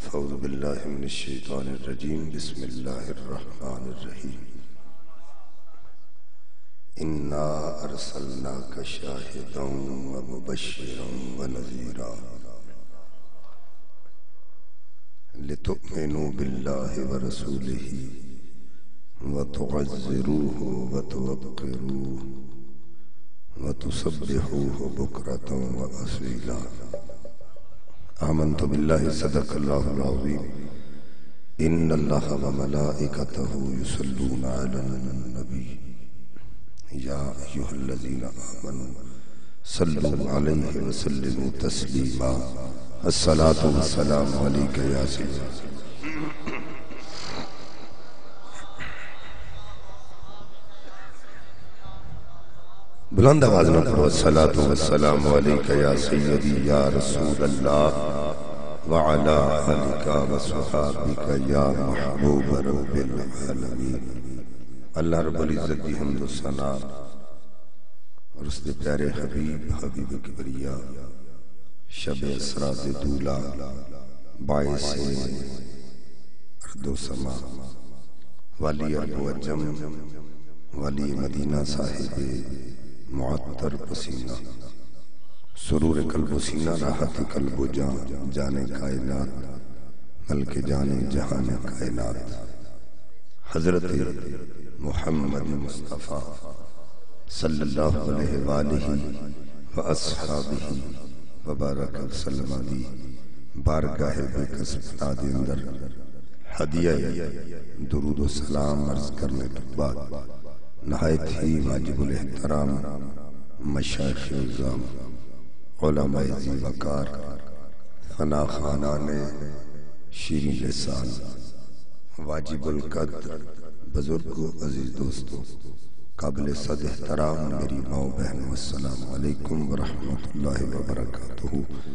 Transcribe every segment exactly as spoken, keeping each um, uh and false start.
فاعوذ باللہ من الشیطان الرجیم بسم اللہ الرحمن الرحیم انا ارسلناک شاہدا ومبشرا ونذیرا لتؤمنوا باللہ ورسولہ وتعزروہ وتوقروہ وتسبحوہ بکرۃ واصیلا آمنت باللہ صدق اللہ العظیم ان اللہ وملائکتہ یصلون علی النبی یا ایھا الذین آمنوا صلوا علیہ وسلموا تسلیما الصلاۃ والسلام علیک یا سیدی بلند آواز میں پڑھو الصلاۃ والسلام علیک یا سیدی یا رسول اللہ وعلی آلک وصحابک یا محبوب رب العالمین۔ اللہ رب العزت دی حمد و ثنا اور اس دے پیارے حبیب حبیب کبریا شب اسرا دے دولا باعث ارض و سما والی ارض و عجم والی مدینہ صاحب معطر پسینہ سرور قلب و سینہ راحت قلب و جان جانے کائنات ملک جانے جہان کائنات حضرت محمد مصطفیٰ صلی اللہ علیہ وآلہ واصحابہ وبارک وسلم دی بارگاہ بے قصبتہ دے اندر ہدیہ درود و سلام عرض کرنے کے بعد نہایت ہی واجب الاحترام مشایخ اعظام علماء ذی وقار فنا خانان شیریں لسان واجب القدر بزرگ و عزیز دوستو قابل صد احترام میری ماں بہن السلام علیکم ورحمت اللہ وبرکاتہ۔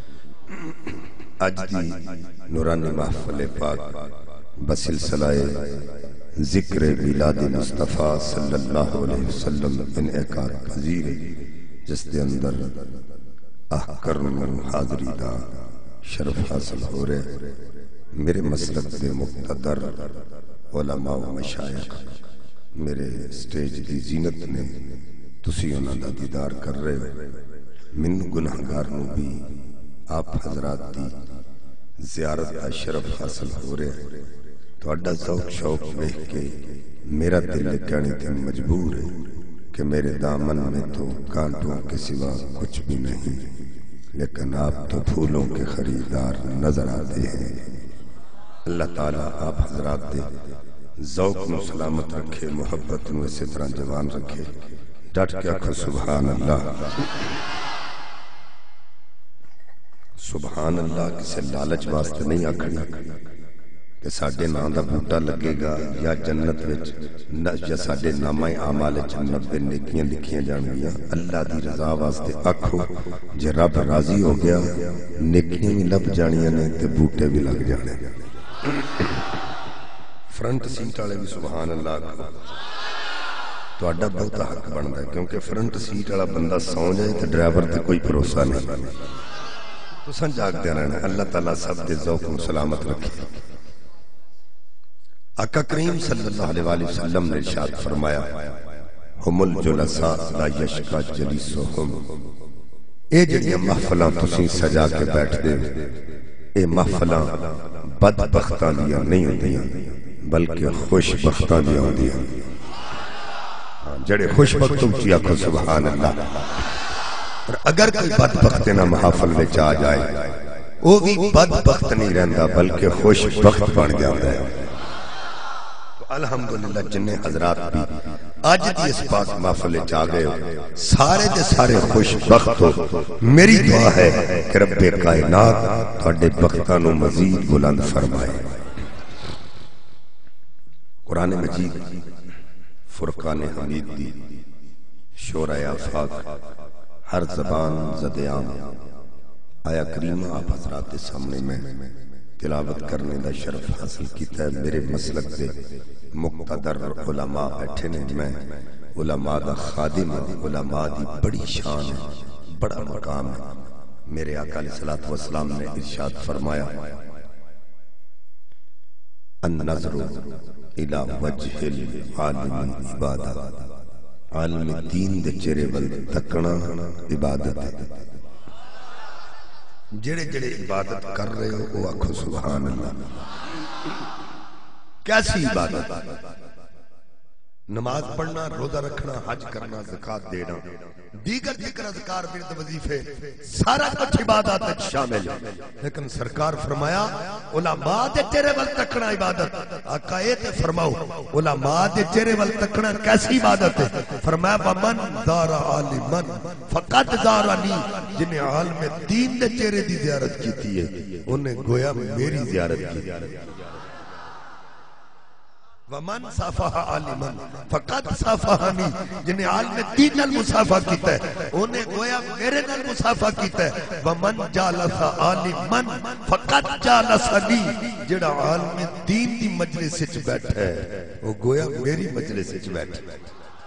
اج دی نورانی محفل پاک بسلسلہ ذکر میلاد مصطفیٰ صلی اللہ علیہ وسلم انعقاد پذیر جس دے اندر احکرم حاضری دا شرف حاصل ہو رہے میرے مسلک دے مقتدر علماء و مشایخ میرے سٹیج دی زینت نے تسی انہاں دا دیدار کر رہے من گناہگار نو بھی آپ حضرات دی زیارت کا شرف حاصل ہو رہے تو اڈا ذوق شوق دیکھ کے میرا دل کہنے تے مجبور ہے کہ میرے دامن میں تو کانٹوں کے سوا کچھ بھی نہیں لیکن آپ تو پھولوں کے خریدار نظر آتے ہیں۔ اللہ تعالیٰ آپ حضرات دے ذوق نو سلامت رکھے محبت نو اسی طرح جوان رکھے ڈٹ کے آکھو سبحان اللہ۔ سبحان اللہ کسے لالچ واسطے نہیں آکھنی کہ ساڑھے نام دا بوٹا لگے گا یا جنت وچ یا ساڑھے نامہ اعمال جنت دے نیکیاں لکھیاں جانگیاں اللہ دی رضا واسطے آکھو جے رب راضی ہو گیا نیکیاں بھی لب جانیاں نے تے بوٹے بھی لگ جانے۔ فرنٹ سیٹ والے بھی سبحان اللہ آکھو تو اڈا بہت حق بندا ہے کیونکہ فرنٹ سیٹ والا بندہ سو جائے تے ڈرائیور تے کوئی بھروسہ نہیں تو سن جاگ دے رہنا۔ اللہ تعالیٰ سب دے ذوق و سلامت رکھے۔ آقا کریم صلی اللہ علیہ وآلہ وسلم نے ارشاد فرمایا ہم الجلساء لا یشکا جلیسہم، اے جڑیاں محفلاں تسی سجا کے بیٹھ دے اے محفلاں بدبختاں دیاں نہیں ہوندیاں بلکہ خوش بختاں دیاں ہوندیاں۔ جڑے خوش بخت اچھی آکھو سبحان اللہ۔ اور اگر کوئی بدبخت نہ محافل میں آ جائے وہ بھی بدبخت نہیں رہندا بلکہ خوش بخت بن جاتا ہے۔ الحمدللہ جنہیں حضرات بھی آج دی اس پاک محفل چاہ گئے ہو سارے دے سارے خوش بخت ہو۔ میری دعا ہے کہ رب کائنات تھوڑے بختانو مزید بلند فرمائے۔ قرآن مجید فرقان حمید دی شورہ آفاق ہر زبان زدیان آیا کریمہ آپ حضرات کے سامنے میں تلاوت کرنے دا شرف حاصل کیتا ہے۔ میرے مسلک دے مقتدر علماء بیٹھے نے، میں علماء دا خادم، علماء دی بڑی شان ہے، بڑا مقام ہے۔ میرے آقا علیہ الصلوۃ والسلام نے ارشاد فرمایا النظر الى وجہ العالم عبادت، عالم دین دے چہرے ول تکنا عبادت ہے۔ جڑے جڑے عبادت کر رہے ہو وہ آکھو سبحان اللہ۔ کیسی عبادت؟ نماز پڑھنا، روزہ رکھنا، حج کرنا، زکوٰۃ دینا، دیگر ذکر اذکار ورد وظیفے، سارا کچھ عبادات شامل ہے۔ لیکن سرکار فرمایا علماء دے چہرے ول تکنا عبادت۔ آقا اے تے فرماؤ علماء دے چہرے ول تکنا کیسی عبادت ہے؟ فرمایا ومن زار عالمن فقط زارنی، جنہیں عالم دین دے چہرے دی زیارت کیتی ہے انہیں گویا میری زیارت کی۔ ومن صافح عالمن فقط صافحنی، جنہیں عالم دین نال مصافحہ کیتا ہے انہیں گویا میرے نال مصافحہ کیتا ہے۔ ومن جالس عالمن فقط جالسنی، جڑا عالم دین دی مجلس وچ بیٹھا ہے وہ گویا میری مجلس وچ بیٹھا ہے۔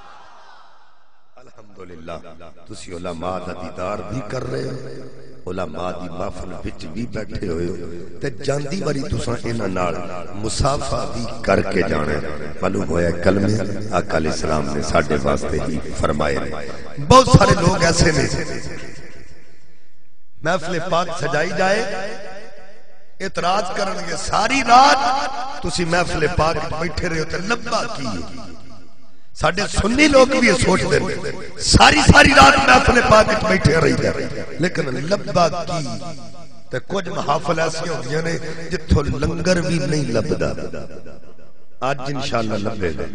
الحمدللہ تسی علماء دا دیدار بھی کر رہے ہو، علماء دی محفل وچ بھی بیٹھے ہوئے ہو، تے جاندی باری تساں انہاں نال مصافحہ بھی کر کے جانا ہے۔ معلوم ہویا کلمے آقا علیہ السلام نے ساڈے واسطے ہی فرمائے۔ بہت سارے لوگ ایسے نے محفل پاک سجائی جائے اعتراض کرنگے ساری رات تسی محفل پاک بیٹھے رہے ہو تے لبا کیے۔ ساڑھے سنی لوگ بھی یہ سوچ دیں ساری ساری رات محفل پاک بیٹھے رہی دے، لیکن لبا کی تے کچھ محافل ایسی ہو گیا نے جتھو لنگر بھی نہیں لبدا۔ آج انشاءاللہ لبے گا،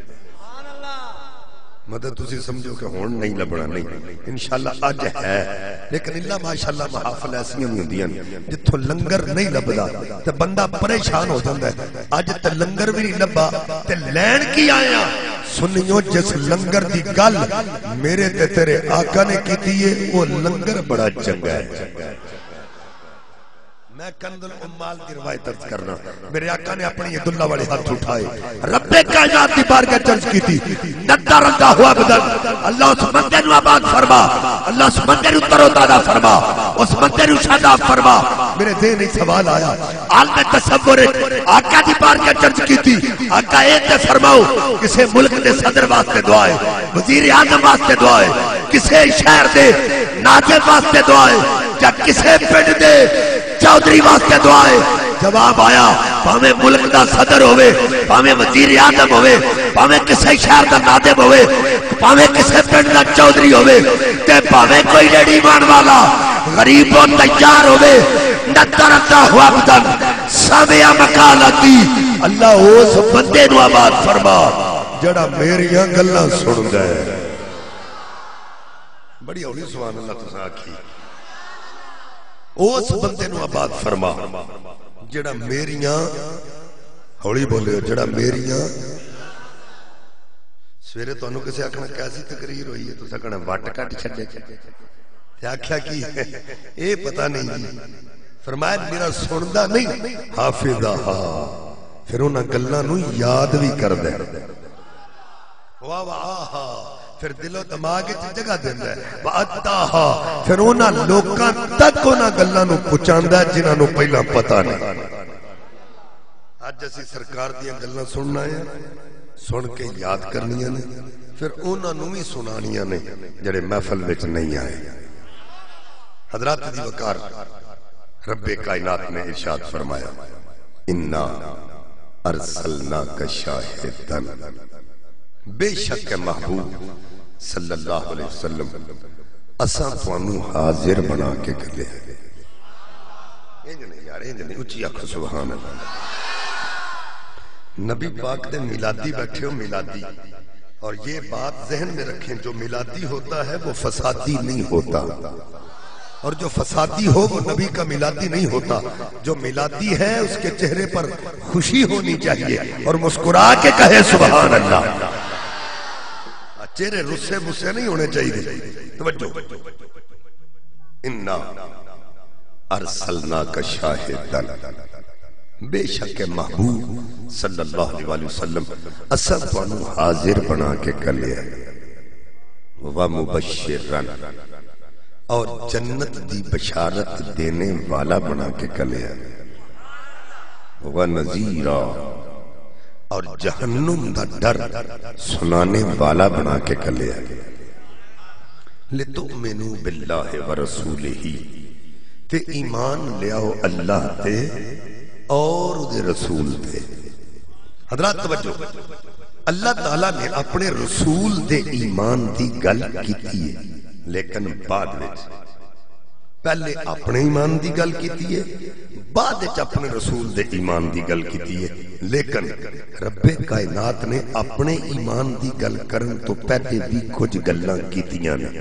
مدد تسی سمجھو کہ ہون نہیں لبنا نہیں، انشاءاللہ آج ہے، لیکن اللہ ماشاءاللہ محافل ایسی ہوں دیاں جتھو لنگر نہیں لبدا تے بندہ پریشان ہو جاندہ ہے۔ آج تے لنگر بھی نہیں لبا تے لین کی آیا سنیو، جس لنگر دی گل میرے تے تیرے آقا نے کی دیئے وہ لنگر بڑا چنگا ہے۔ میں کنز الامال دی روایت ارز کرنا، میرے آقا نے اپنی ید اللہ والے ہاتھ اٹھائے، رب کائنات دی بارگاہ چرچ کی تھی، ندہ رندہ ہوا بدن، اللہ اس مندے نو آباد فرما، اللہ اس مندے نو ترو تازہ فرما، اس مندے نو شاداب فرما۔ میرے دین ایک سوال آیا، عالم تصور آقا دی بارگاہ چرچ کی تھی، آقا ایک تے فرماؤ کسے ملک دے صدر واسطے دعائے، وزیر اعظم واسطے دعائے، کسے شہر دے ناظم واسطے دعائے، یا کسے پنڈ دے چودھری واسطے دعائے؟ جواب آیا پاویں ملک دا صدر ہوئے، پاویں وزیر اعظم ہوئے، پاویں کسے شہر دا ناظم ہوئے، پاویں کسے پنڈ دا چودھری ہوئے، تے پاویں کوئی ریڈی مان والا غریب و تیار ہوئے، ندہ رندہ ہوا بدن سامعہ مقالتی، اللہ اس بندے نو آباد فرما جڑا میریاں گلاں سن دے۔ بڑی ہولی سبحان اللہ تساں آکھی، اس بندے نو آباد فرما جڑا میریاں، ہولی بولے جڑا میریاں، سویرے تو انہوں کسے آکھنا کیسی تقریر ہوئی ہے تو سکھنا وٹ کٹ چھڑے تے آکھیا کی ہے اے پتہ نہیں جی، فرمایا میرا سندہ نہیں حافظہ ہاں، پھر انہاں گلہ نو یاد بھی کر دے، واہ واہ، پھر دل و دماغ کی جگہ دیندہ ہے، وَأَدَّاهَا، پھر انہاں لوکاں تک انہاں گلہ نو پچاندہ ہے جنہاں نو پہلا پتہ نہیں۔ آج جیسی سرکار دیاں گلہ سننا ہے، سن کے یاد کرنیاں نے، پھر انہاں نو ہی سنانیاں نے جڑے محفل وچ نہیں آئے۔ حضرات دی وقار رب کائنات نے ارشاد فرمایا، اِنَّا أَرْسَلْنَاكَ شَاهِدًا، بے شک محبوب صلی اللہ علیہ وسلم اساں توانو حاضر بنا کے گلے ہیں۔ انج نہیں یار، انج نہیں، اچھی آنکھ سبحان اللہ۔ نبی پاک دے میلادی بیٹھے ہو، میلادی، اور یہ بات ذہن میں رکھیں جو میلادی ہوتا ہے وہ فسادی نہیں ہوتا، اور جو فسادی ہو وہ نبی کا میلادی نہیں ہوتا۔ جو میلادی ہے اس کے چہرے پر خوشی ہونی چاہیے اور مسکرا کے کہے سبحان اللہ، چہرے رسے مسے نہیں ہونے چاہیے۔ توجہ، اِنَّا أَرْسَلْنَاكَ شَاهِدًا، بے شک محبوب صلی اللہ علیہ وسلم اساں تانوں حاضر بنا کے کلے وَمُبَشِّرًا، اور جنت دی بشارت دینے والا بنا کے کلے ونذیرا، اور جہنم دا ڈر سنانے والا بنا کے کلیا لتؤمنوا باللہ ورسولہ، تے ایمان لیاؤ اللہ تے اور دے رسول تے۔ حضرات توجہ، اللہ تعالیٰ نے اپنے رسول دے ایمان دی گل کیتی ہے، لیکن بعد وچ پہلے اپنے ایمان دی گل کیتی ہے، بعد وچ اپنے رسول دے ایمان دی گل کیتی ہے۔ لیکن رب کائنات نے اپنے ایمان دی گل کرن تو پہلے بھی کچھ گلاں کیتیاں نے۔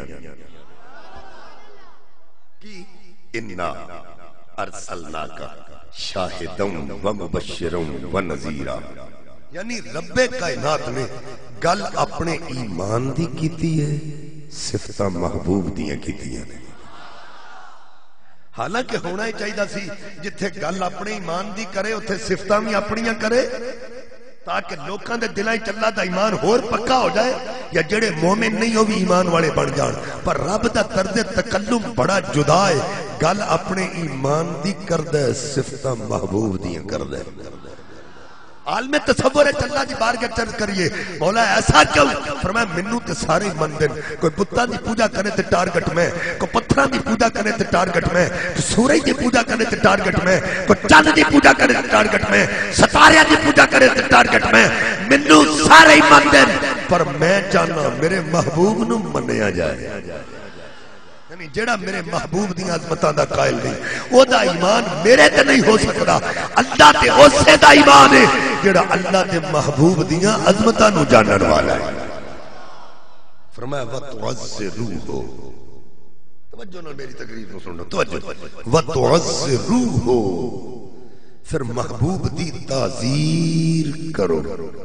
کی انا ارسلناک شاہدا و مبشرا و نذیرا، یعنی رب کائنات نے گل اپنے ایمان دی کیتی ہے، صفتاں محبوب دیاں کیتیاں نے۔ حالانکہ ہونا ہی چاہیے سی جتھے گل اپنے ایمان دی کرے اتھے صفتاں بھی اپنیاں کرے، تاکہ لوکاں دے دلاں وچ اللہ دا ایمان ہور پکا ہو جائے، یا جڑے مومن نہیں ہو بھی ایمان والے بن جان۔ پر رب دا طرز تکلم بڑا جدا ہے، گل اپنے ایمان دی کردا ہے، صفتاں محبوب دیاں کردا ہے۔ عالم تصور ہے اللہ دی بارگاہ چرچ کریے، مولا ایسا کیوں؟ فرمایا منو تے سارے مندن، کوئی بتاں دی پوجا کرے تے ٹارگٹ میں، کوئی پتھراں دی پوجا کرے تے ٹارگٹ میں، کوئی سورج دی پوجا کرے تے ٹارگٹ میں، کوئی چاند دی پوجا کرے تے ٹارگٹ میں، ستارے دی پوجا کرے تے ٹارگٹ میں، منو سارے مندن، پر میں چاہنا میرے محبوب نو منیا جائے۔ یعنی جڑا میرے محبوب دی عظمتاں دا قائل نہیں، او دا ایمان میرے تے نہیں ہو سکتا، اللہ تے اسے دا ایمان ہے جڑا اللہ تے محبوب دیاں عظمتاں نو جانن والا ہے۔ فرمایا وَتُعَزِّرُوهُ، توجہ نال میری تقریر نو سنو، توجہ، وَتُعَزِّرُوهُ، پھر محبوب دی تعزیر کرو،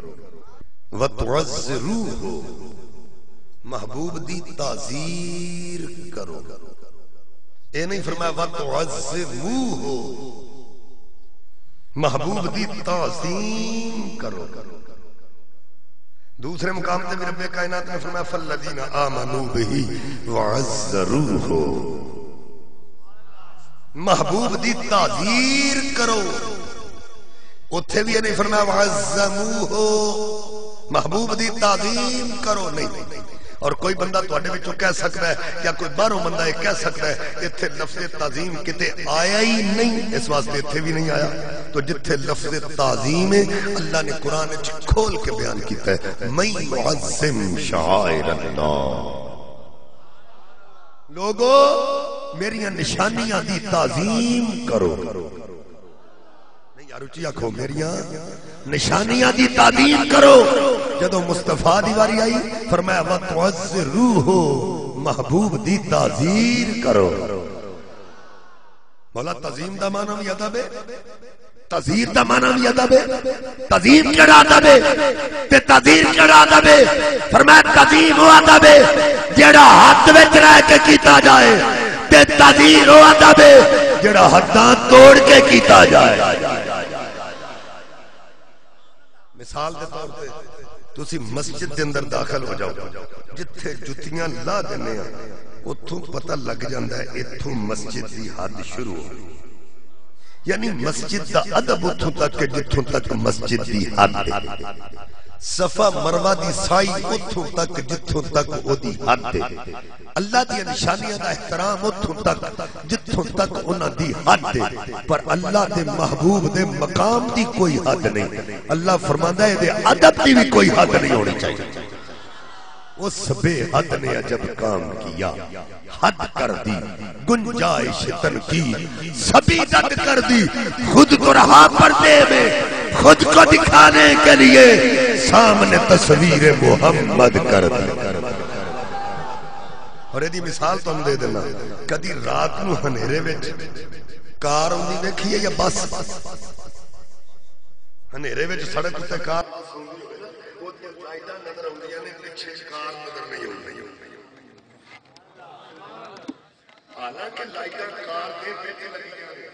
وَتُعَزِّرُوهُ، محبوب دی تعزیر کرو، اے نہیں فرمایا وَتُعَزِّمُوهُ، محبوب دی تعظیم کرو۔ دوسرے مقام تے بھی رب کائنات نے فرمایا فَالَّذِينَ آمَنُوا بِهِ وَعَزَّرُوهُ، محبوب دی تعزیر کرو۔ اتھے بھی نہیں فرمایا وَعَزَّمُوهُ، محبوب دی تعظیم کرو، نہیں۔ اور کوئی بندہ تواڈے وچوں کہہ سکتا ہے، یا کوئی باہروں بندہ یہ کہہ سکتا ہے اتھے لفظ تعظیم کتے آیا ہی نہیں، اس واسطے اتھے بھی نہیں آیا۔ تو جتھے لفظ تعظیم ہے اللہ نے قرآن وچ کھول کے بیان کیتا ہے، میں معظم شعائر اللہ، لوگو میریاں نشانیاں دی تعظیم کرو، نہیں یار اچھی آکھو میریاں نشانیاں دی تعظیم کرو۔ جدو مصطفیٰ دی واری آئی فرمایا وَتُعَزِّرُوهُ، محبوب دی تعزیر کرو۔ مولا تعظیم دا معنی بھی ادب ہے، تعزیر دا معنی بھی ادب ہے، تعظیم کیڑا ادب ہے تے تعزیر کیڑا ادب ہے؟ فرمایا تعظیم وہ ادب ہے جیڑا حد وچ رہ کے کیتا جائے، تے تعزیر وہ ادب ہے جیڑا حداں توڑ کے کیتا جائے۔ مثال دے طور پہ تسی مسجد دے اندر داخل ہو جاؤ، جتھے جتیاں لا دینے ہیں اتھوں پتہ لگ جاندہ ہے اتھوں مسجد دی حد شروع ہو، یعنی مسجد دا ادب اتھوں تک کہ جتھوں تک مسجد دی حد ہے، صفا مروہ دی سائی اتھوں تک جتھوں تک او دی حد ہے، اللہ دی نشانیاں دا احترام اتھوں تک جتھوں تک انہاں دی حد ہے، پر اللہ دے محبوب دے مقام دی کوئی حد نہیں۔ اللہ فرماندہ ہے دے ادب دی بھی کوئی حد نہیں ہونی چاہیے۔ اس بے حد نے عجب کام کیا، حد کر دی گنجائش تنقید، سبھی رد کر دی، خود کو رہا پردے میں خود کو دکھانے کے لیے سامنے تصویر محمد کر دی۔ اور ایدی مثال تو ہم دے دینا، کدی رات نو ہنیرے وچ کار ہوندی دیکھی ہے یا بس؟ ہنیرے وچ سڑک تے کار نظر ہوندیاں نے، پیچھے کار نظر نہیں ہوندی، حالانکہ لائٹاں کار دے وچ لگیاں نے،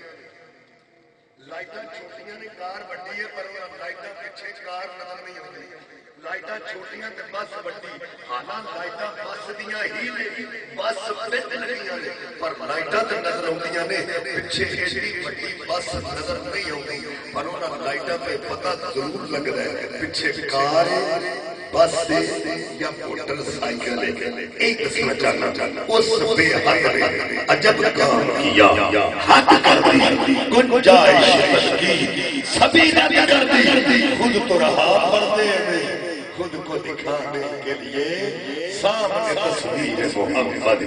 لائٹاں چھوٹیاں نے کار بڑی ہے، پر لائٹاں پیچھے کار نظر نہیں ہوندی، لائٹ لائٹاں چھوٹیاں تے بس بڑی حالان لائٹاں بس دیاں ہی نے بس پت لگیاں نے پر لائٹاں تے نظر آؤندیاں نے پیچھے ایڈی بڑی بس نظر نہیں آؤندی پر انہاں لائٹاں پہ پتہ ضرور لگدا ہے پیچھے کار بس یا موٹر سائیکل ایک دسنا چاہنا اس بے حد نے عجب کام کیا حد کر دی گنجائش کی سبھی نے کر دی خود تو رہا پردے میں خود کو دکھانے کے لیے سامنے تصویر محمد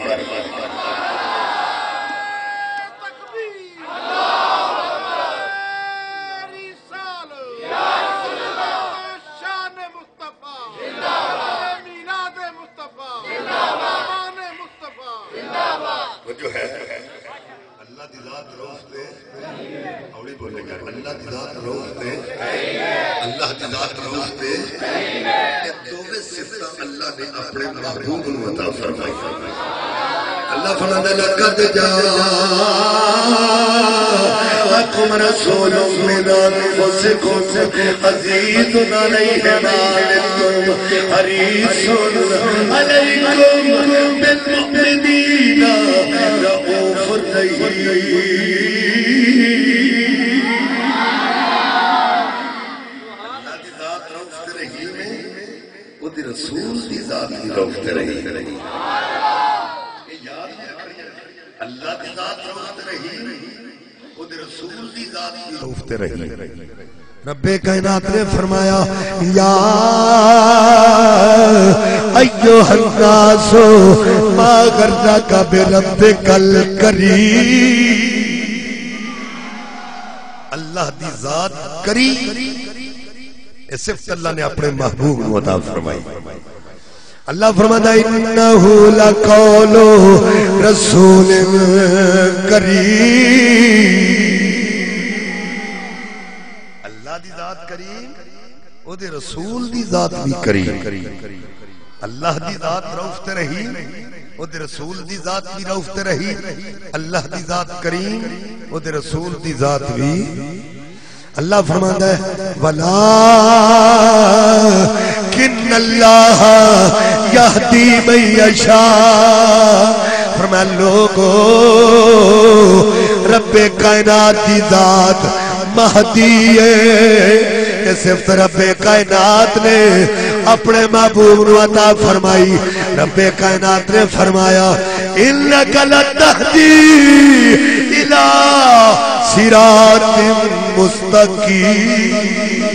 جو ہے اللہ دی ذات روح دے اولی بولے گا اللہ دی ذات روح دے اللہ دی ذات روح دے یہ دوویں صفتاں اللہ نے اپنے محبوب کو عطا فرمائی اللہ فرماتا لقد جاءکم رسول من انفسکم عزیز علیہ ما عنتم حریص علیکم بالمؤمنین رؤوف رحیم اللہ دی ذات رؤوف رحیم ہے وہ دی رسول دی ذات دی رؤوف رحیم ہے اللہ دی ذات رؤوف رحیم وہ دی رسول دی ذات دی رؤوف رحیم رب کائنات نے فرمایا یا ایوہ الناس ما غرک بربک الکریم اللہ دی ذات کریم اس صفت اللہ نے اپنے محبوب کو عطا فرمائی اللہ فرماتا انہو لقول رسول کریم اللہ دی ذات کریم او دے رسول دی ذات بھی کریم اللہ دی ذات رؤوف تے رحیم او دے رسول دی ذات بھی رؤوف تے رحیم اللہ دی ذات کریم او دے رسول دی ذات بھی اللہ فرماتا ہے وَلَا کِنَّ اللَّهَ يَهْدِي مَن يَشَاءُ فرمایا لوگو رب کائنات دی ذات مہدی ہے یہ صفت رب کائنات نے اپنے محبوب نو عطا فرمائی رب کائنات نے فرمایا اِنَّكَ لَتَهْدِي إِلَىٰ صِرَاطٍ مُسْتَقِيمٍ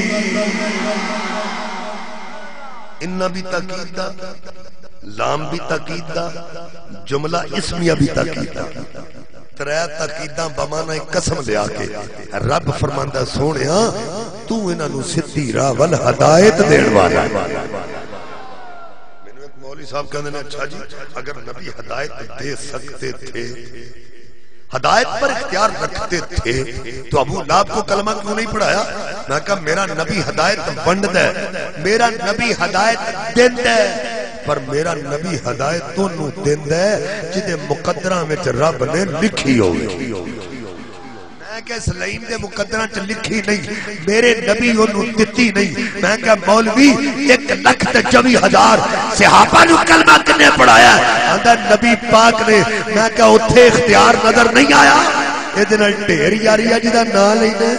انہ بھی تاکید دا لام بھی تاکید دا جملہ اسمیہ بھی تاکید دا ترے تاکیداں بمانہ قسم لے آکے رب فرماندہ سونیا تو انہاں نو سدھی راہ ول ہدایت دین والا میں نے ایک مولوی صاحب کہنے نے اچھا جی اگر نبی ہدایت دے سکتے تھے ہدایت پر اختیار رکھتے تھے تو ابو لہب کو کلمہ کیوں نہیں پڑھایا میں کہا میرا نبی ہدایت ونڈ دے میرا نبی ہدایت دین دے پر میرا نبی ہدایت تو نو دین دے جدے مقدرہ میں رب نے لکھی ہوئی میں کہ سلیم دے مقدرہ چ لکھی نہیں میرے نبی انہوں دتی نہیں میں کہ مولوی ایک لکھ تے چوی ہزار صحابہ نو کلمہ کنے پڑھایا ہے اندر نبی پاک نے میں کہ اتھے اختیار نظر نہیں آیا یہ دن ڈھیر یاری ہے جدہ نہ لینے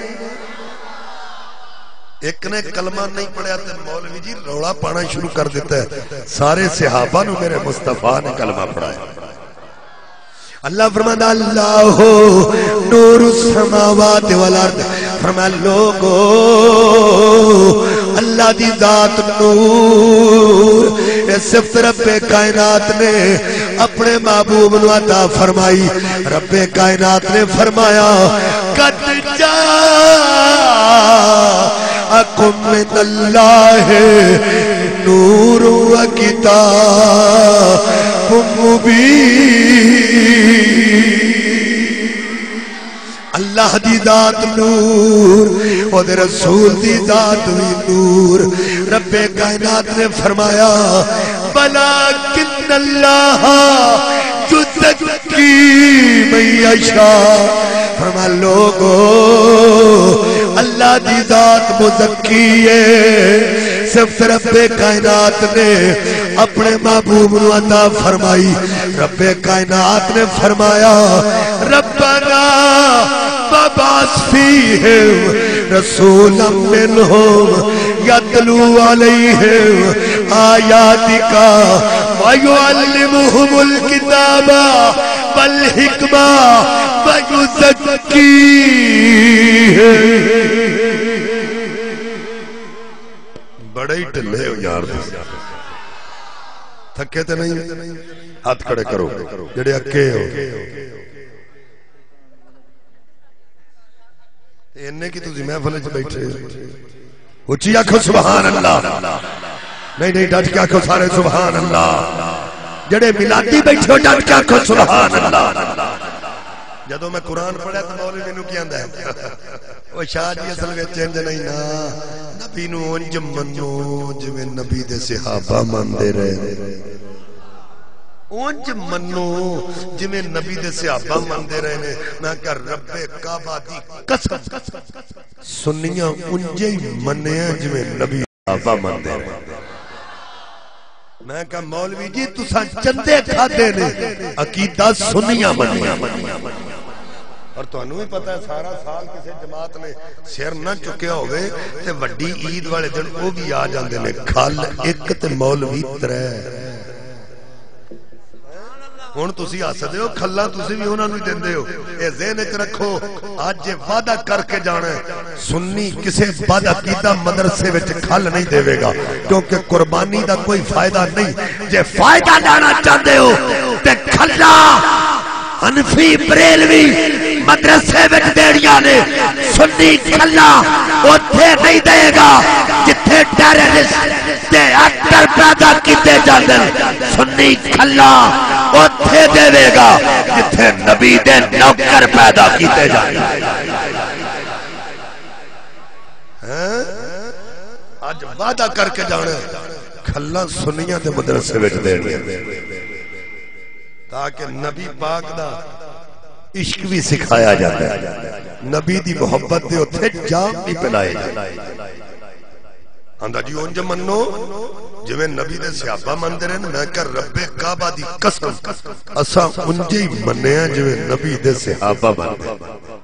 ایک نے کلمہ نہیں پڑھیا تے مولوی جی روڑا پانا شروع کر دیتا ہے سارے صحابہ نو میرے مصطفیٰ نے کلمہ پڑھایا اللہ فرماتا اللہ نور السماوات والارض فرمایا لوگو اللہ دی ذات نور اس صفت رب کائنات نے اپنے محبوب نو عطا فرمائی رب کائنات نے فرمایا قد جاءکم من اللہ نور و کتاب مبین اللہ دی ذات نور اور رسول دی ذات بھی نور رب کائنات نے فرمایا بلاکن اللہ یزکی من یشاء فرمایا لوگو اللہ دی ذات مزکی ہے صفت رب کائنات نے اپنے محبوب نو عطا فرمائی. رب کائنات نے فرمایا ربنا وابعث فیہم رسولا منہم یتلو علیہم آیاتک ویعلمہم الکتاب والحکمہ ویزکیہم. بڑے ہی ٹلے ہو یار, تھکے تے نہیں؟ ہاتھ کھڑے کرو جڑے اکے ہو. انہیں کی تُسی محفل وچ بیٹھے اچھی آکھو سبحان اللہ. نہیں نہیں ڈٹ کے آکھو سارے سبحان اللہ. جڑے میلادی بیٹھے ہو ڈٹ کے آکھو سبحان اللہ. جدو میں قرآن پڑھا تو مولوی مینوں کی آندا ہے او شاہ جی اصل وچ انج نہیں نا, نبی نو انج منو جویں نبی دے صحابہ مندے رہے, اونج منو جویں نبی دے صحابہ مندے رہے نے. میں کہ رب کعبہ دی قسم سنیاں اونجے ہی منیا جویں نبی صحابہ مندے رہے. میں کہ مولوی جی تساں چندے کھادے نے, عقیدہ سنیاں منیا. اور تو انہوں ہی پتا ہے سارا سال کسے جماعت نے سیر نہ چکیا ہوئے تے وڈی عید والے دن وہ بھی آ جاندے نے کھال ایک تے مولوی ترے. ہن تسی آ سکدے ہو کھلا تسی بھی انہاں نوں ہی دیندے ہو. اے ذہن وچ رکھو اج وعدہ کر کے جانا ہے سنی کسے بد عقیدہ مدرسے وچ کھل نہیں دے گا, کیونکہ قربانی دا کوئی فائدہ نہیں. جے فائدہ لینا چاہتے ہو تے کھلا حنفی بریلوی مدرسے وچ دیڑیاں نے. سنی کھلا اوتھے نہیں دے گا جتھے ٹیررسٹ تے ایکٹر پیدا کیتے جاندے. سنی کھلا اوتھے دے گا جتھے نبی دے نوکر پیدا کیتے جاندے. اج وعدہ کر کے جانا کھلا سنیاں دے مدرسے وچ دیڑیاں تاکہ نبی پاک دا عشق بھی سکھایا جاتا ہے, نبی دی محبت دے اتھے جام بھی پلائے جاتے. اندھا جی اونج منو جویں نبی دے صحابہ مندے رہے. میں کہ رب کعبہ دی قسم اساں انجے ہی منیا جویں نبی دے صحابہ مندے.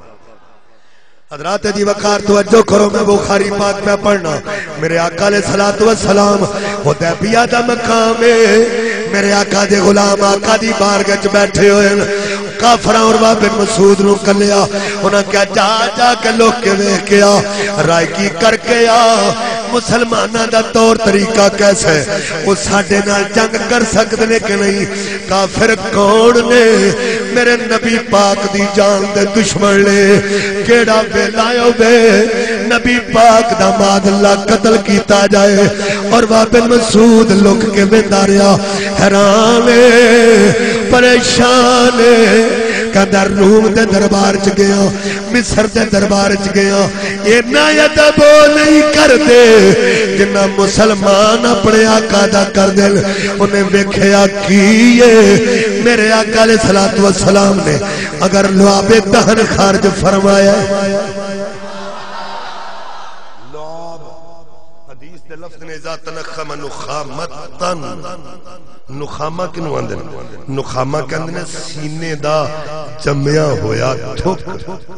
حضرات جی وقار توجہ کرو, میں بخاری پاک میں پڑھنا. میرے آقا علیہ الصلوۃ والسلام حدیبیہ دا مقام ہے. میرے آقا دے غلام آقا دی بارگاہ وچ بیٹھے ہوئے کافراں عروہ بن مسعود نو کلیا. انہاں کہا جا جا کے لوگ کے ویکھ کے آ, رائے کی کر کے آ مسلمانہ دا طور طریقہ کیسے ہے, وہ ساڈے نال جنگ کر سکتے نے کہ نہیں. کافر کون نے میرے نبی پاک دی جان دے دشمن نے. کیڑا ویلا ہوے نبی پاک دا ماد اللہ قتل کیتا جائے اور وہ بن مسعود لک کے ویندا رہیا, حیران پریشان کدر روم دے دربار چ گیا, مصر دے دربار چ گیا. اینا ادب نہیں کردے جنہ مسلمان اپنے آقا دا کر دے. انہیں ویکھیا کیے میرے آقا علیہ الصلوۃ والسلام نے اگر لعاب دہن خارج فرمایا. لعاب حدیث دے لفظ نے اذا تنخم نخامتن, نخامہ کنو آندے نے, نخامہ کہندے نے سینے دا جمیا ہویا تھک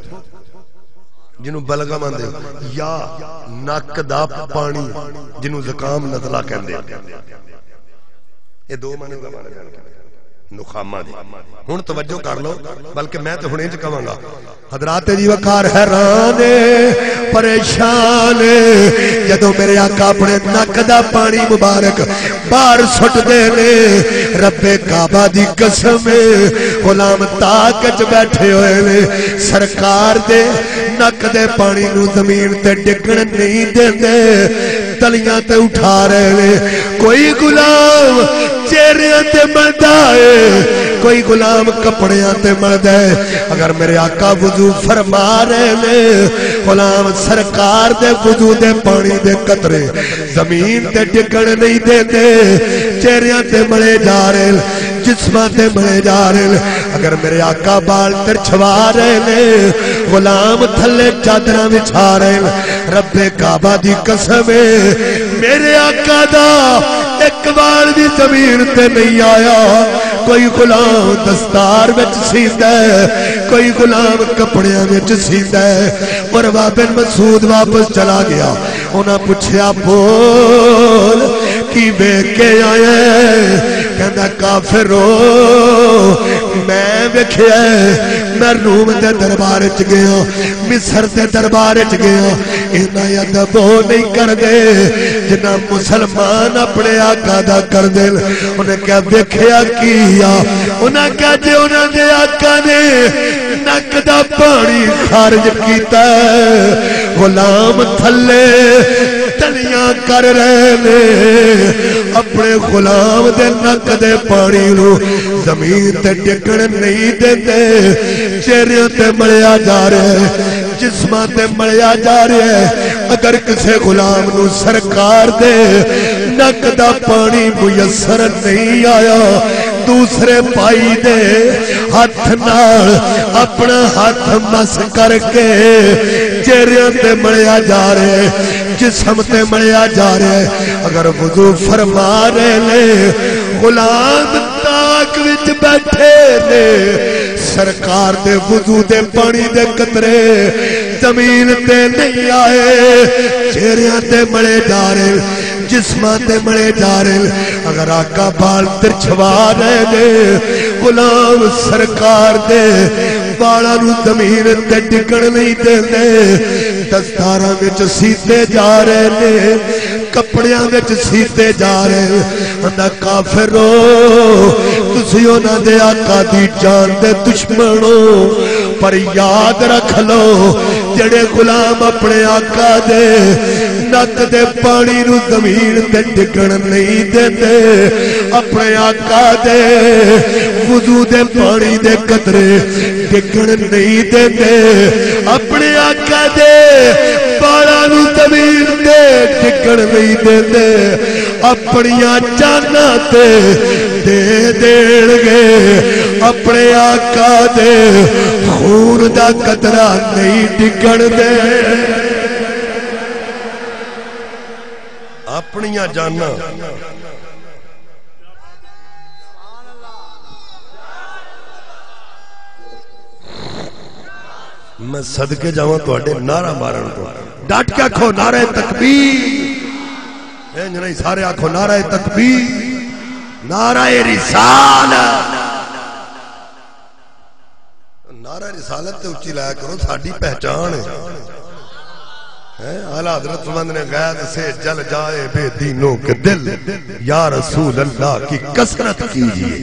جنہوں بلغم آندے, یا ناک دا پانی جنہوں زکام نزلہ کہندے. یہ دو معنی دا معنی جانتے نخامہ دی. ہن توجہ کر لو, بلکہ میں تو ہنے چ کہاں گا. حضرات جی وقار حیران پریشان جدوں میرے آقا اپنے نک دا پانی مبارک باہر سٹ دے نے. رب کعبہ دی قسم غلام تاک وچ بیٹھے ہوئے نے, سرکار دے نک دے پانی نو زمین تے ڈگن نہیں دیندے, تلیاں تے اٹھا رہے نے. کوئی غلام چہریاں تے ملدا ہے, کوئی غلام کپڑیاں تے ملدا ہے. اگر میرے آقا وضو فرما رہے نے, غلام سرکار دے وضو دے پانی دے قطرے زمین تے ڈگن نہیں دیندے, چہریاں تے ملے جا رہے, جسماں تے ملے جا رہے. اگر میرے آقا بال ترچھوا رہے نے, غلام تھلے چادراں بچھا رہے ہیں رب کعبہ دی قسم ہے میرے آقا دا ایک بار بھی زمین تے نہیں آیا کوئی غلام دستار وچ سیندا ہے کوئی غلام کپڑیاں وچ سیندا ہے اور بن مسعود واپس چلا گیا انہاں پوچھیا بول کی ویکھ کے آیا کہندا کافرو میں ویکھیا میں روم دے دربار وچ گیا مصر دے دربار وچ گیا انہاں ادب نہیں کردے جنہاں مسلمان اپنے آقا دا کر دے انہیں کیا ویکھیا کیا انہیں کیا جے انہاں دے آقا نے نک دا پانی خارج کیتا ہے غلام تھلے تلیاں کر رہے نے اپنے غلام دے نک دے پانی نو زمین تے ٹکن نہیں دیتے چہرے تے ملیا جا رہے ہیں جسماں تے ملیا جا رہے ہیں اگر کسے غلام نو سرکار دے نک دا پانی میسر نہیں آیا دوسرے پائی دے ہاتھ نال اپنا ہاتھ مس کر کے چہرے تے ملیا جا رہے جسم تے ملیا جا رہے اگر وضو فرما رہے لے غلام تاک وچ بیٹھے نے سرکار دے وضو دے پانی دے قطرے زمین تے نہیں آئے چہریاں تے ملے جا رہے جسماں تے ملے جا رہے اگر آقا بال ترچھوا رہے دے غلام سرکار دے بالا نو زمین تے ٹکن نہیں دے دے دستاراں وچ سیتے جا رہے نے کپڑیاں وچ سیتے جا رہے انہاں کافرو تسی انہاں دے آقا دی جان دے دشمنوں پر یاد رکھ لو جڑے غلام اپنے آقا دے نک دے پانی نو زمین تے ٹکن نہیں دیندے اپنے آقا دے وضو دے پانی دے قطرے ٹکن نہیں دیندے اپنے آقا دے بالا نو زمین تے ٹکن نہیں دیندے اپنیاں جاناں تے دے دین گے اپنے آقا دے خون دا قطرہ نہیں ٹکن دے اپنیاں جانا میں صدقے جاواں تواڈے نعرہ مارن تو ڈٹ کے آکھو نعرہ تکبیر انج نہیں سارے آکھو نعرہ تکبیر نعرہ رسالت نعرہ رسالت تے اونچی لایا کرو ساڈی پہچان ہے اعلیٰ حضرت فرماندے نے غیر سے جل جائے بے دینوں کے دل یا رسول اللہ کی کثرت کیجئے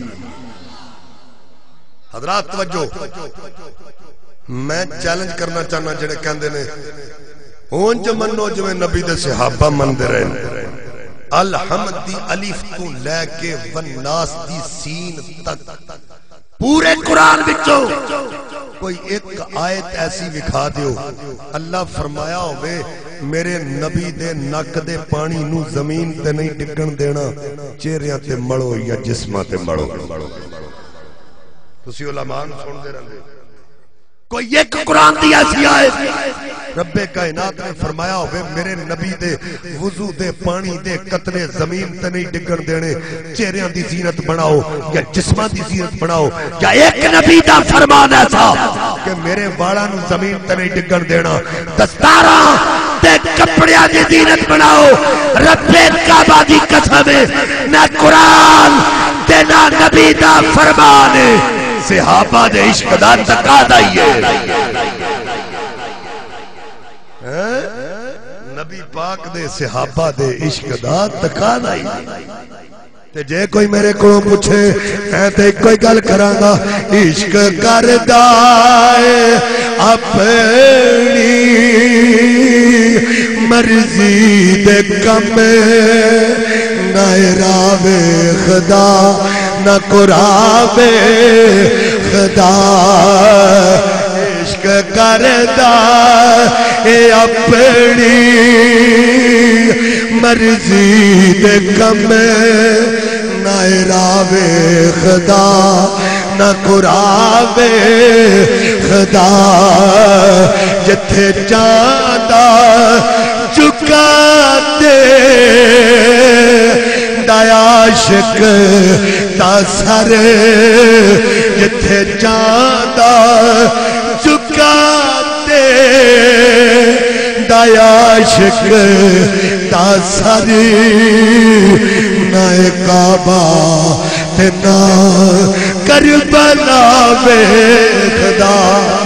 حضرات توجہ میں چیلنج کرنا چاہنا جڑے کہندے نے اونج منو جو نبی دے صحابہ مندے رہے الحمد دی الف تو لے کے والناس دی سین تک پورے قرآن بچو کوئی ایک آیت ایسی دکھا دیو اللہ فرمایا ہوئے میرے نبی دے نک دے پانی نو زمین تے نہیں ٹکن دینا چہریاں تے مڑو یا جسماں تے مڑو تسی علماء سن دے رہے کوئی ایک قرآن دی ایسی آیت رب کائنات نے فرمایا ہوئے میرے نبی دے وضو دے پانی دے قطرے زمین تے نہیں ڈگن دینے چہریاں دی زینت بناؤ یا جسمان دی زینت بناؤ یا ایک نبی دا فرمان ایسا کہ میرے بالا نو زمین تے نہیں ڈگن دینا دستاراں تے کپڑیاں دی زینت بناؤ رب کعبہ دی قسم نہ قرآن تے نہ نبی دا فرمان صحابہ دے عشق دا تقاضا ہی ہے نبی پاک دے صحابہ دے عشق دا تقاضا ہی تے جے کوئی میرے کو پوچھے میں تے کوئی گل کراں گا عشق کردا اے اپنی مرضی دے کم نہ راوے خدا نہ قرآن خدا عشق کردا اے اپنی مرضی دے کم نہ راوے خدا نہ قراوے خدا جتھے جاندا چکا دے دایا عاشق دا سر جتھے جاندا چکا دے دایا عاشق دا سر نہ کعبہ تے نہ کربلا ویکھدا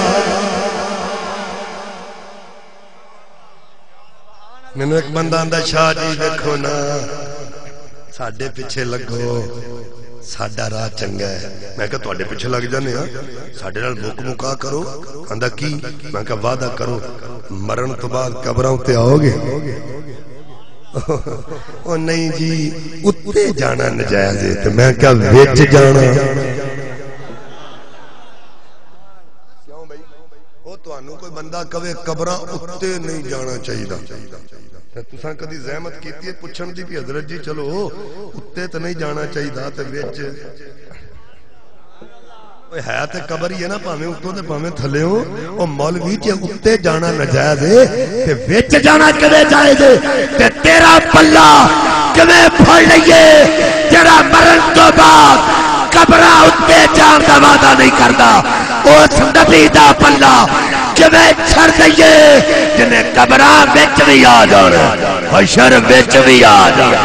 مینوں ایک بندہ آندا شاہ جی دیکھو نا ساڈے پیچھے لگو ساڈا راہ چنگا ہے میں کہا تواڈے پیچھے لگ جانے ہاں ساڈے نال مک مکا کرو آندا کی میں کہا وعدہ کرو مرن تو بعد قبراں تے آؤ گے او نہیں جی اتے جانا نجائز ہے تو میں کہا وچ جانا کیوں بھائی او تانوں کوئی بندہ کہے قبراں اتے نہیں جانا چاہیے تساں کدی زحمت کیتی ہے پوچھن دی بھی حضرت جی چلو اتے تے نہیں جانا چاہیے تے وچ اوے ہے تے قبر ہی ہے نا پاویں اوتوں تے پاویں تھلے ہو او مولوی تے اتے جانا ناجائز ہے تے وچ جانا کدے جائز ہے تے تیرا پلہ کیویں پھڑ لئیے جڑا مرن تو بعد قبراں اتے جان دا وعدہ نہیں کردا اس نبی دا پلہ کیویں چھڑ دئیے جنہیں قبراں وچ بھی آ جانا حشر وچ بھی آ جانا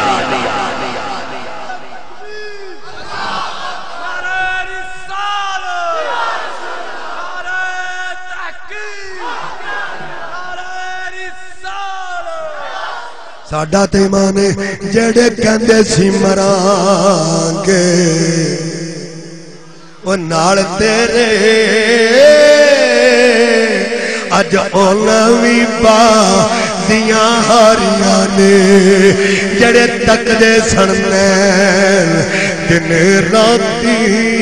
ساڈا تے ایمان جڑے کہندے سی مران گے او نال تیرے اج اونا وی با دیاں ہاریاں نے جڑے تک دے سننے دن راتی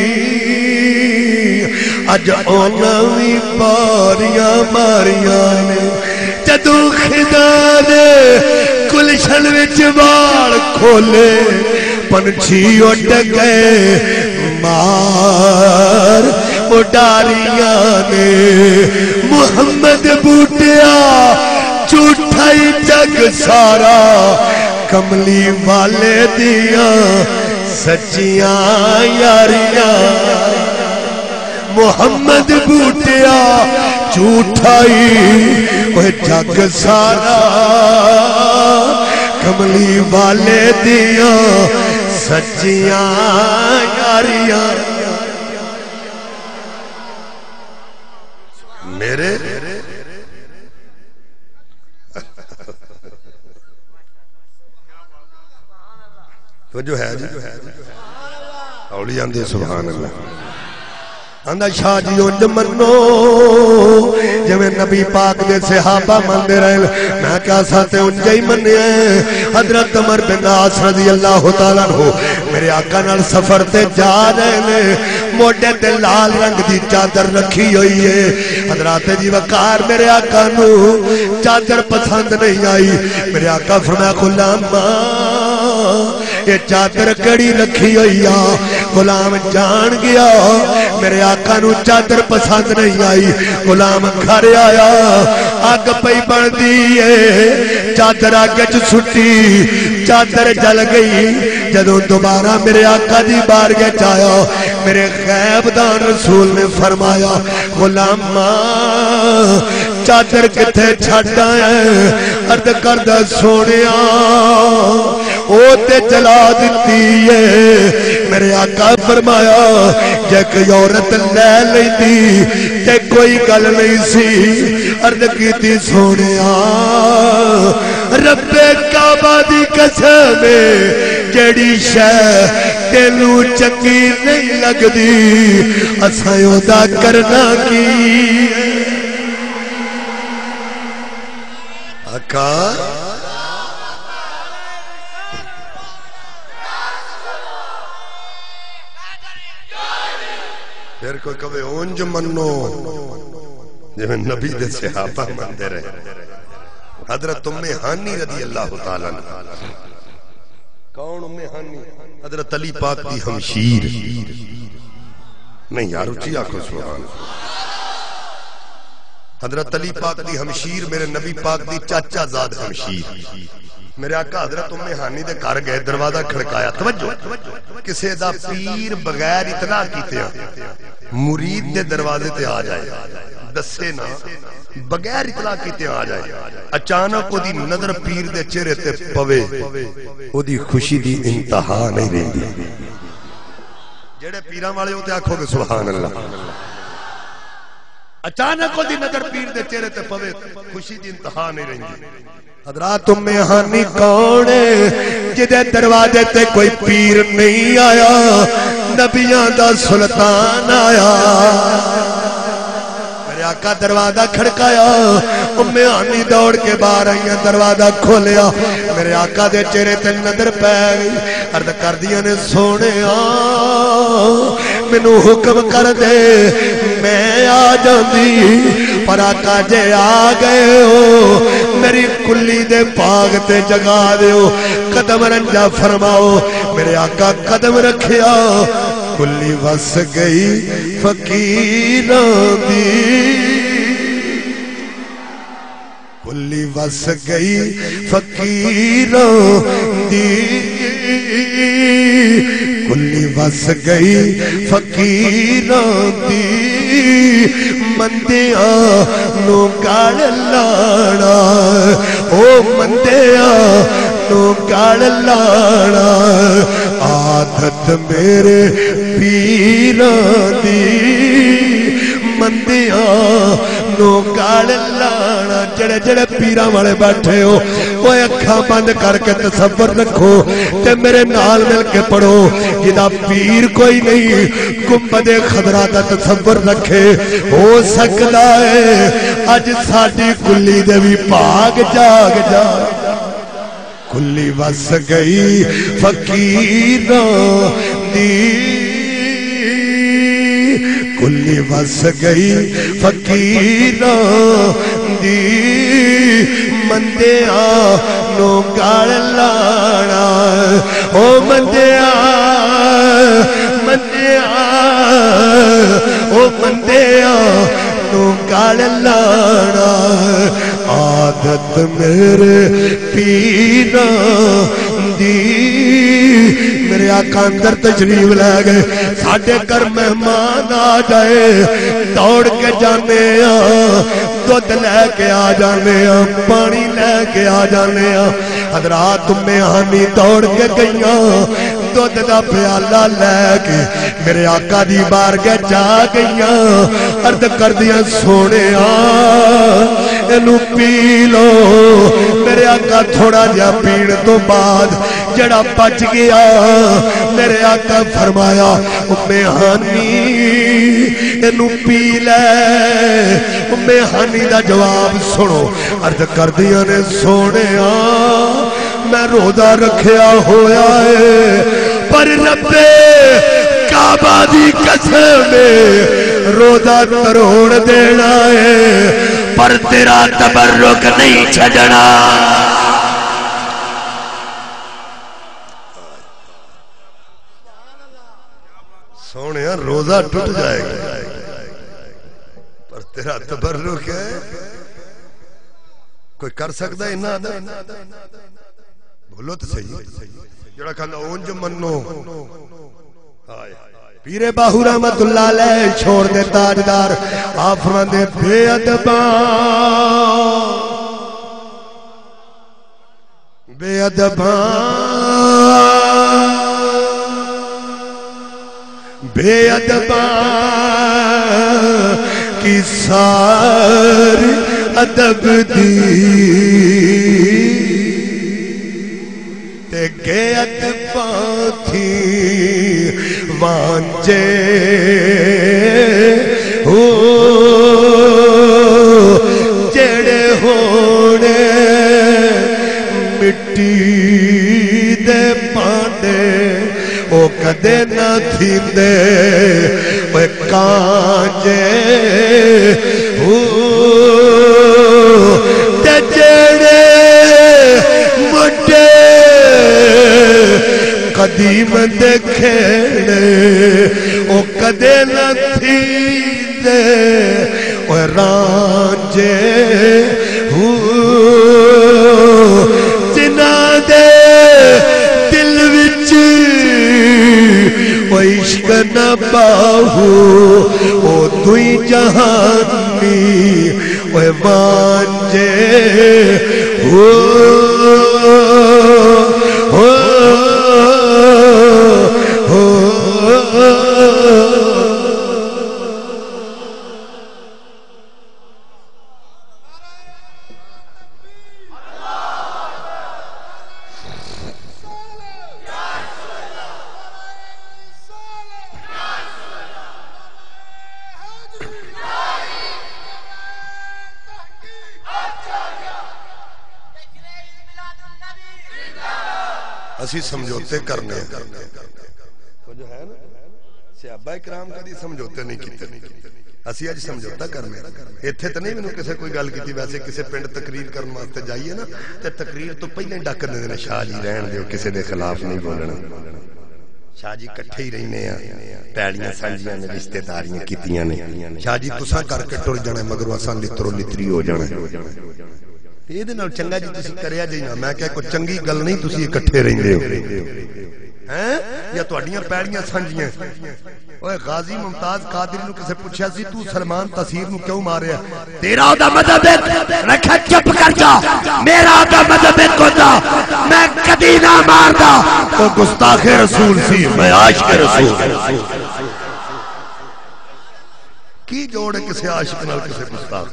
اج اونا وی باریاں ماریاں نے جدو خدا نے گلشن وچ وال کھولے پنچھی اڈ گئے مار اڈاریاں نے محمد بوٹیا جھوٹائی جگ سارا کملی والے دیاں سچیاں یاریاں محمد بوٹیا جھوٹائی وہ جگ سارا کملی والے دیاں سچیاں یاریاں میرے تو جو ہے اولیاء دے سبحان اللہ آندہ شاہ جی انج منو جویں نبی پاک دے صحابہ مندے رہے میں کیا ساتے انجے ہی مننے ہیں حضرت عمر بن عاص رضی اللہ تعالیٰ عنہ میرے آقا نال سفر تے جا رہے نے موڈے تے لال رنگ دی چادر رکھی ہوئی ہے حضرات جی وقار میرے آقا نو چادر پسند نہیں آئی میرے آقا فرمایا غلام یہ چادر کڑی رکھی ہوئی آ غلام جان گیا میرے آقا نو چادر پسند نہیں آئی غلام گھر آیا آگ پئی بن دیئے چادر آگے جو سٹی چادر جل گئی جدوں دوبارہ میرے آقا دی بارگاہ چایا میرے غیب دان رسول نے فرمایا غلام چادر کتے چھڑا ہے ارد کردہ سونیا او تے جلا دیتی ہے میرے آقا فرمایا جے کوئی عورت لے لیتی تے کوئی گل نہیں سی ارد کیتی سونیا رب کعبہ دی قسم جڑی شے تینوں چنگی نہیں لگ دی اساں دا کرنا کی آقا پھر کوئی کبھی اونج منو جو نبی دے صحابہ مندے رہے حضرت ام ہانی رضی اللہ تعالیٰ کون ام ہانی حضرت علی پاک دی ہمشیر نہیں یار اچھی آنکھوں سبحان حضرت علی پاک دی ہمشیر میرے نبی پاک دی چاچا زاد ہمشیر میرے آقا حضرت ام ہانی دے گھر گئے دروازہ کھڑکایا توجہ کسے دا پیر بغیر اطلاع کیتے ہیں مرید دے دروازے تے آ جائے دسے نا بغیر اطلاع کیتے آ جائے اچانک وہ دی نظر پیر دے چہرے تے پوے وہ دی خوشی دی انتہا نہیں رہی جڑے پیراں والے ہوتے آکھو گے سبحان اللہ اچانک وہ دی نظر پیر دے چہرے تے پوے خوشی دی انتہا نہیں رہی حضرات ام ہانی کون جدے دروازے تے کوئی پیر نہیں آیا نبیاں دا سلطان آیا میرے آقا دروازہ کھڑکایا ام ہانی دوڑ کے باہر آئیاں دروازہ کھولیا میرے آقا دے چہرے تے نظر پہ گئی عرض کر دیا نے سونے مینوں حکم کر دے میں آ جاندی پر آقا جے آ گئے ہو میری کلی دے پاگ تے جگا دیو قدم رنجا فرماؤ میرے آقا قدم رکھیا کلی وس گئی فقیران دی کلی وس گئی فقیران دی کلی وس گئی فقیران دی مندیاں نو گاڑ لانا او مندیاں نو گاڑ لانا عادت میرے پیران دی مندیاں نو گاڑ لانا جڑے جڑے پیران والے بیٹھے ہو وہ اکھاں بند کر کے تصور رکھو تے میرے نال مل کے پڑھو جدا پیر کوئی نہیں گنبد خضرا دا تصور رکھے ہو سکتا ہے اج ساڈی کلی دے بھی بھاگ جاگ جا کلی وس گئی فقیران دی کلی وس گئی فقیران دی مندیاں نو گاڑ لانا او مندیاں مندیاں او مندیاں نو گاڑ لانا عادت میرے پیران دی میرے آقا اندر تشریف لے گئے ساڑھے کر مہمان آ جائے دوڑ کے جانے ہاں دودھ لے کے آ جانے ہاں پانی لے کے آ جانے ہاں حضرات ام ہانی دوڑ کے گئیاں دودھ دا پیالہ لے کے میرے آقا دی بارگاہ جا گئیاں عرض کر دیا سونے اینو پی لو میرے آقا تھوڑا جا پین تو بعد جڑا بچ گیا میرے آقا فرمایا ام ہانی اینو پی لے ام ہانی دا جواب سنو عرض کر دیا نے سونے میں روزہ رکھیا ہویا ہے پر رب کعبہ دی قسم روزہ تروڑ دینا ہے پر تیرا تبرک نہیں چھڑنا سونے روزہ ٹوٹ جائے گا پر تیرا تبرک ہے کوئی کر سکتا ہے انہا دا بھولو تو صحیح جڑا کھانا اونج منو پیر باہو رحمت اللہ علیہ چھوڑ دے تاجدار آپ فرماندے بے ادباں بے ادباں بے ادباں کی ساری ادب دی تے گے ادباں تھی وانجے ہو جڑے ہونے مٹی دے پاندے او کدے نہ تھیندے وہ کانجے ہو تے جڑے مٹے قدیم دیکھنے او کدے نہ تھی دے او رانجے ہو جنا دے دل وچ او عشق نہ باہو او دوئی جہانی او مانجے ہو ہو اسی سمجھوتے کرنے تو جو ہے نا صحابہ اکرام کدی سمجھوتے نہیں کیتے اسی اج سمجھوتا کرنے ایتھے تے نہیں مینوں کسے کوئی گل کیتی ویسے کسے پنڈ تقریر کرن واسطے جائیے نا تے تقریر تو پہلے ڈک دیندے نے شاہ جی رہن دیو کسے دے خلاف نہیں بولنا شاہ جی کٹھے ہی رہنے ہیں پیڑیاں سانجیاں نے رشتہ داریاں کیتیاں نے شاہ جی تساں کر کے ٹر جانا مگر اساں لترو لتری ہو جانا یہ دے نال چنگا جی تسی کریا جی نا میں کہا کوئی چنگی گل نہیں تسی اکٹھے رہندے ہو ہیں یا تہاڈیاں پیڑیاں سانجیاں اوے غازی ممتاز قادری نو کسے پوچھیا سی تو سلمان تاثیر نو کیوں ماریا تیرا دا مذہب رکھا چپ کر جا میرا دا مذہب کوتا میں کدی نہ ماردا او گستاخ رسول سی میں عاشق رسول کی جوڑے کسے عاشق نال کسے گستاخ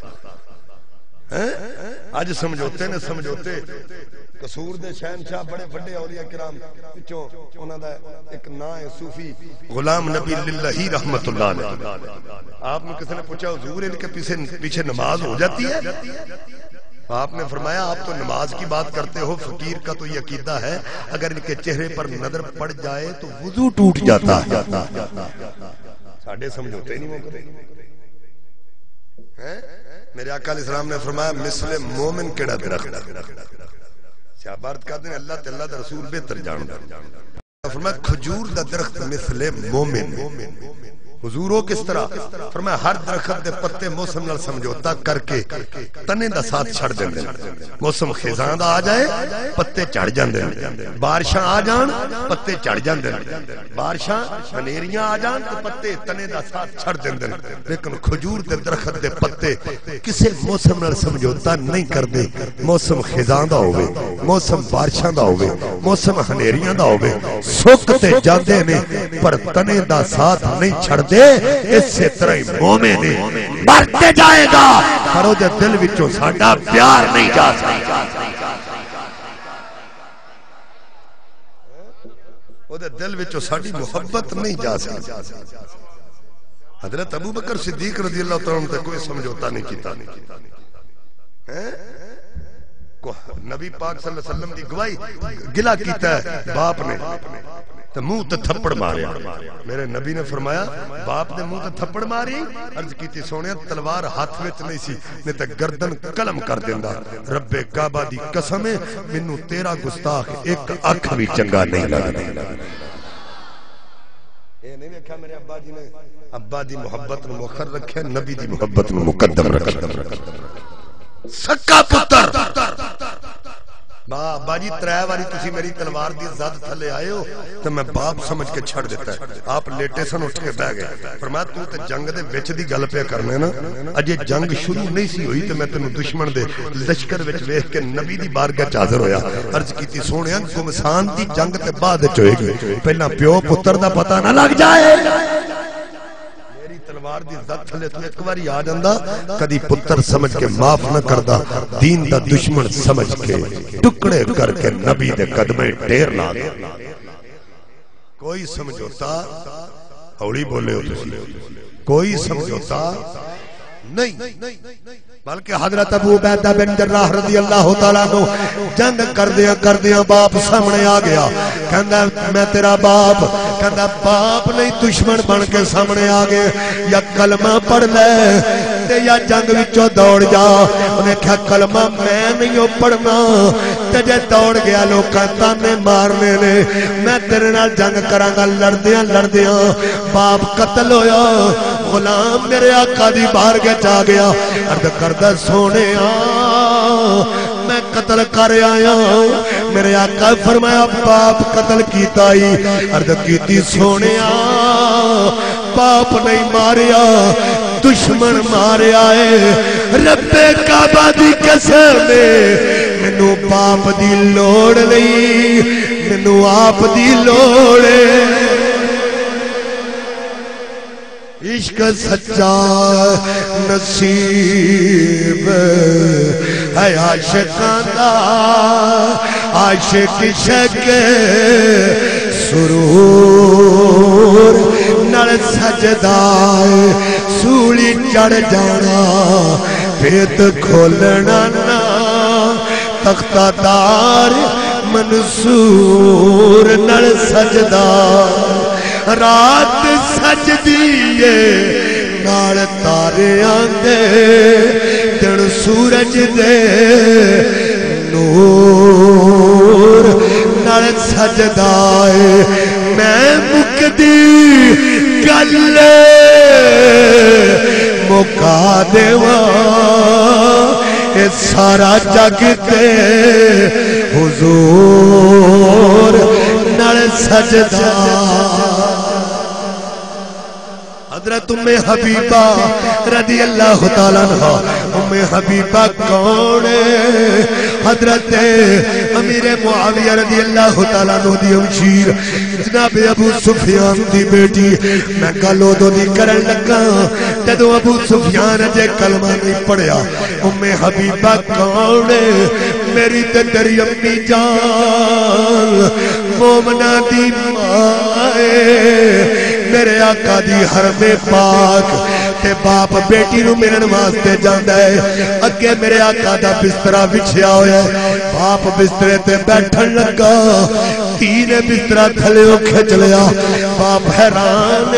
آج سمجھوتے نے سمجھوتے قصور دے شہنشاہ بڑے بڑے اولیاء کرام پچھوں انہاں دا ایک نا ہے صوفی غلام نبی للہی رحمت اللہ علیہ آپ نے کسی نے پوچھا حضور ان کے پیچھے پیچھے نماز ہو جاتی ہے آپ نے فرمایا آپ تو نماز کی بات کرتے ہو فقیر کا تو یہ عقیدہ ہے اگر ان کے چہرے پر نظر پڑ جائے تو وضو ٹوٹ جاتا ہے ساڑھے سمجھوتے نہیں موقع میرے آقا علیہ السلام نے فرمایا مثل مومن کیڑا درخت شابارت کہتے ہیں اللہ تے اللہ دا رسول بہتر جاندا فرمایا کھجور دا درخت مثل مومن حضور ہو کس طرح فرمایا ہر درخت دے پتے موسم نال سمجھوتا کر کے تنے دا ساتھ چھڑ دیندے موسم خزاں دا آ جائے پتے چڑھ جاندے بارشاں آ جان پتے چڑھ جاندے بارشاں ہنیریاں آ جان تے پتے تنے دا ساتھ چھڑ دیندے لیکن کھجور دے درخت دے پتے کسے موسم نال سمجھوتا نہیں کردے موسم خزاں دا ہوے موسم بارشاں دا ہوے موسم ہنیریاں دا ہوے سوکتے جاندے نے پر تنے دا ساتھ نہیں چھڑ اس سے طرح مومن مرتے جائے گا پر وہ دل وچوں ساڈا پیار نہیں جا سکتا وہ دل وچوں ساڈی محبت نہیں جا سکتی حضرت ابو بکر صدیق رضی اللہ تعالیٰ عنہ کوئی سمجھوتا نہیں کیتا نبی پاک صلی اللہ علیہ وسلم دی گواہی گلا کیتا ہے باپ نے تو منہ تے تھپڑ ماریا میرے نبی نے فرمایا باپ نے منہ تے تھپڑ ماری عرض کیتی سونیا تلوار ہاتھ وچ نہیں سی نہیں تے گردن قلم کر دیندا رب کعبہ دی قسم ہے مینوں تیرا گستاخ ایک اکھ بھی چنگا نہیں لگدا اے نہیں ویکھیا میرے ابا جی نے ابا دی محبت نو مؤخر رکھیا نبی دی محبت نو مقدم رکھیا سکا پتر ابا جی ترے واری تسی میری تلوار دی زد تھلے آئے ہو تو میں باپ سمجھ کے چھڑ دیتا ہے آپ لیٹے سن اٹھ کے بہ گئے فرمایا تو تے جنگ دے وچ دی گل پہ کرنے نا اجے جنگ شروع نہیں سی ہوئی تے میں تینوں دشمن دے لشکر وچ ویکھ کے نبی دی بارگاہ وچ حاضر ہویا عرض کیتی سونیا گمسان دی جنگ تے بعد وچ ہوئے گی پہلا پیو پتر دا پتہ نہ لگ جائے تلوار دی زد تھلے تو ایک باری آ جاندا کدی پتر سمجھ کے معاف نہ کردا دین دا دشمن سمجھ کے ٹکڑے کر کے نبی دے قدمے ڈیر لا کوئی سمجھوتا ہولی بولے ہو تسی کوئی سمجھوتا نہیں بلکہ حضرت ابو عبیدہ بن جراح رضی اللہ تعالیٰ عنہ جنگ کر دیا کر دیا باپ سامنے آ گیا کہندا میں تیرا باپ کہندا باپ نہیں دشمن بن کے سامنے آ گئے یا کلمہ پڑھ لے تے یا جنگ وچوں دوڑ جا انہیں کہا کلمہ میں نہیں ہو پڑھنا تے جے دوڑ گیا لوکاں تانے مارنے نے میں تیرے نال جنگ کراں گا لڑدیاں لڑدیاں باپ قتل ہویا غلام میرے آقا دی بارگاہ چا گیا عرض کردہ سونے میں قتل کر آیا میرے آقا فرمایا باپ قتل کیتا ہی عرض کیتی سونے باپ نہیں ماریا دشمن ماریا ہے رب کعبہ دی قسم مینوں باپ دی لوڑ نہیں مینوں آپ دی لوڑ عشق سچا نصیب ہے عاشقاں دا عاشق شک سرور نال سجدا سولی چڑھ جانا پیت کھولنا نا تختہ دار منصور نال سجدا رات سجدی نال تارے آندے دن سورج دے نور نال سجدا میں مکدی گل مکا دیواں اے سارا جگ تے حضور نال سجدا حضرت ام حبیبہ رضی اللہ تعالیٰ عنہ ام حبیبہ کون ہے حضرت امیر معاویہ رضی اللہ تعالیٰ عنہ دی امشیر جناب ابو سفیان دی بیٹی میں گلو دو دی کرن لگا جدو ابو سفیان جے کلمہ نہیں پڑھیا ام حبیبہ کون ہے میری تے تیری امی جان مومنہ دی مائے میرے آقا دی حرم پاک تے باپ بیٹی نو ملن واسطے جاندا ہے اگے میرے آقا دا بسترا بچھیا ہویا ہے باپ بسترے تے بیٹھن لگا تین بسترا تھلے کھچ لیا باپ حیران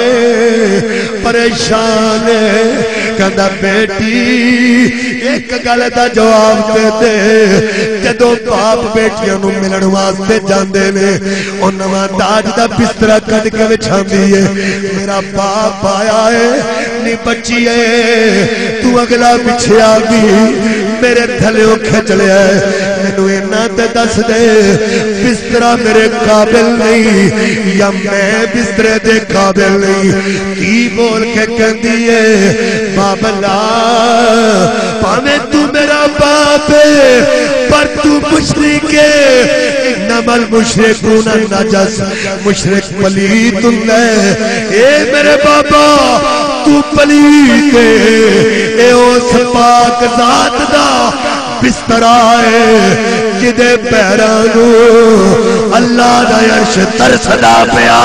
پریشان کہندا بیٹی ایک گل دا جواب دے دے جدوں باپ بیٹیاں نو ملن واسطے جاندے نے او نواں تاج دا بسترا کڈ کے وچھاندی ہے میرا باپ آیا ہے نی بچی ہے تو اگلا پیچھے آ گئی میرے تھلیوں کھچ لیا ہے مینوں اینا تے دس دے بسترا میرے قابل نہیں یا میں بسترے دے قابل نہیں کی بول کے کہندی ہے بابلا پاویں تو میرا باپ ہے پر تو مشرک ہے انما المشرکون نجس مشرک پلیت ہے اے میرے بابا تو پلیت ہے اے اس پاک ذات دا بستر آئے جدے پیرانو اللہ دا عرش ترسدا پیا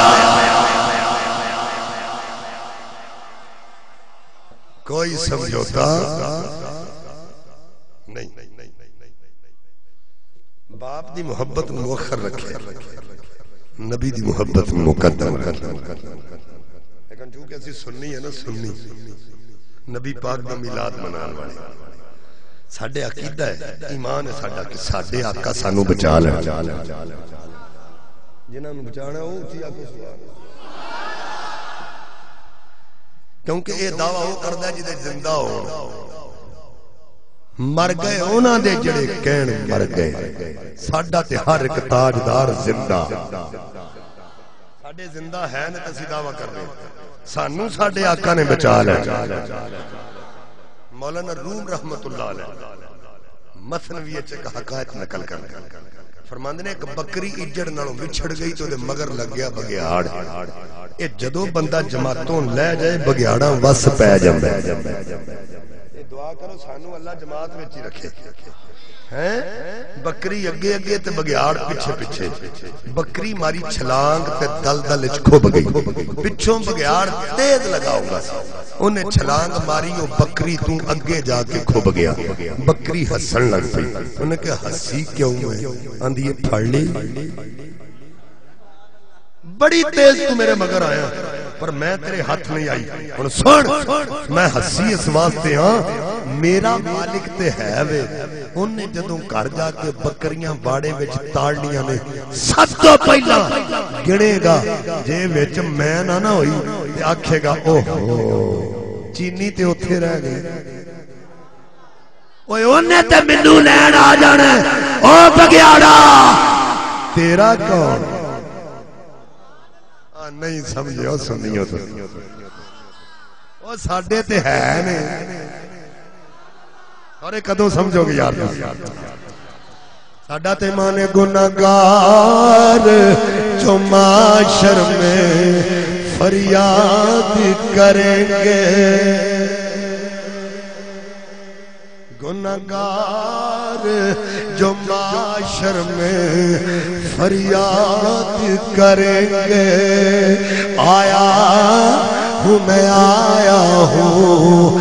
کوئی سمجھوتا نہیں باپ دی محبت مؤخر رکھے نبی دی محبت مقدم رکھے لیکن چونکہ اسی سننی ہے نا سننی نبی پاک دا میلاد منان والے ساڑھے عقیدہ ہے ایمان ہے ساڑھا کہ ساڑھے آقا سانو بچا لے جنہاں نو بچانا ہے وہ اچھی آقا سوال کیونکہ یہ دعویٰ وہ کردہ ہے جدے زندہ ہو مر گئے اونا دے جڑے کہن مر گئے ساڑھا تے ہر ایک تاجدار زندہ ساڑھے زندہ ہے نا تسی دعویٰ کر رہے سانو ساڑھے آقا نے بچا لے مولانا روم رحمت اللہ علیہ مثنوی ایک حقائق نقل کر فرماندے نے ایک بکری اجڑ نالوں بچھڑ گئی تو دے مگر لگ گیا بگیاڑ اے جدو بندہ جماعتوں لے جائے بگیاڑاں وس پہ جمبے اے دعا کرو سانو اللہ جماعت میں چی رکھے بکری اگے اگے تے بگیاڑ پچھے پچھے بکری ماری چھلانگ تے دل دل کھوب گئی پچھوں بگیاڑ تیز لگاؤ گا انہیں چھلانگ ماری وہ بکری تو اگے جا کے کھوب گیا بکری ہسن لگ پئی انہیں کہ ہسی کیوں ہے اندھی پھڑ لی بڑی تیز تو میرے مگر آیا پر میں تیرے ہاتھ نہیں آئی. ہن سن میں ہسی اس واسطے ہاں میرا مالک تے ہے وے انہیں جدوں گھر جا کے بکریاں باڑے وچ تاڑنیاں نے سب تو پہلا گنے گا جے وچ میں نہ نہ ہوئی تے آکھے گا اوہو چینی تے اوتھے رہ گئے اوے انہیں تے مینوں لین آ جانا او بگیاڑا تیرا کون نہیں سمجھے او سنیو تو او ساڈے تے ہے نے اور کدوں سمجھو گے یار ساڈا تے مانے گناہگار جو معاشر میں فریاد کریں گے گناہگار جو معاشر میں فریاد کریں گے آیا ہوں میں آیا ہوں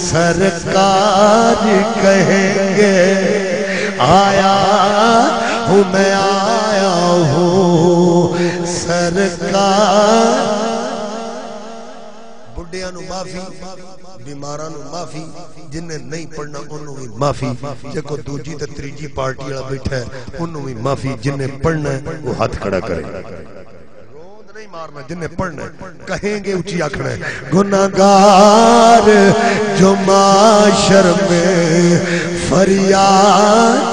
سرکار کہیں گے آیا ہوں میں آیا ہوں سرکار بڑھیاں نو معافی بیماراں نو معافی جنہیں نہیں پڑھنا انہوں بھی معافی جے کو دوجی تے تریجی پارٹی والا بیٹھا ہے انہوں بھی معافی جنہیں پڑھنا ہے وہ ہاتھ کھڑا کرے روند نہیں مارنا جنہیں پڑھنا ہے کہیں گے اونچی آکھنا ہے گناہگار جو معاشر میں فریاد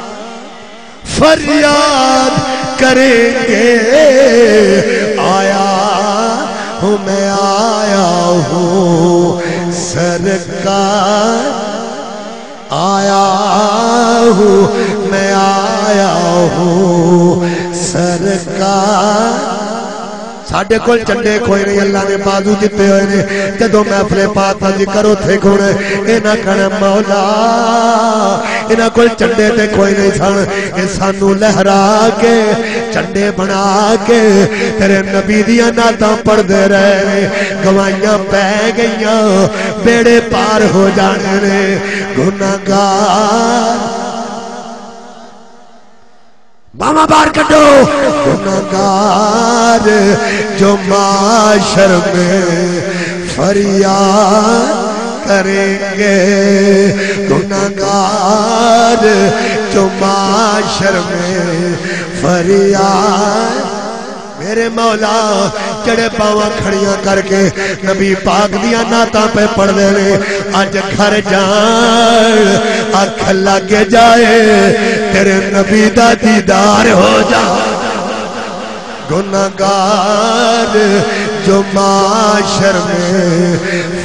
فریاد کریں گے آیا ہوں میں آیا ہوں سرکار آیا ہوں میں آیا ہوں سرکار ساڑھے کول چنڈے کھوئے نہیں اللہ نے بازو جتے ہوئے نے جدو محفلے پاتا جی کرو تھے کھونے اینا کھنے مولا اینا کول چنڈے تے کھوئے نہیں سان اے سانو لہرا کے چنڈے بنا کے تیرے نبی دیا ناتاں پڑھ دے رہے گوائیاں پہ گئیاں بیڑے پار ہو جانے نے گناہگار ماما بار کٹو گناہگار جو معاشر میں فریاد کریں گے گناہگار جو معاشر میں فریاد میرے مولا چڑے پاواں کھڑیاں کر کے نبی پاک دیا ناتاں پہ پڑھ دے لے آج گھر جان آنکھ لگے جائے تیرے نبی دا دیدار ہو جا گناہگار جو معاشر میں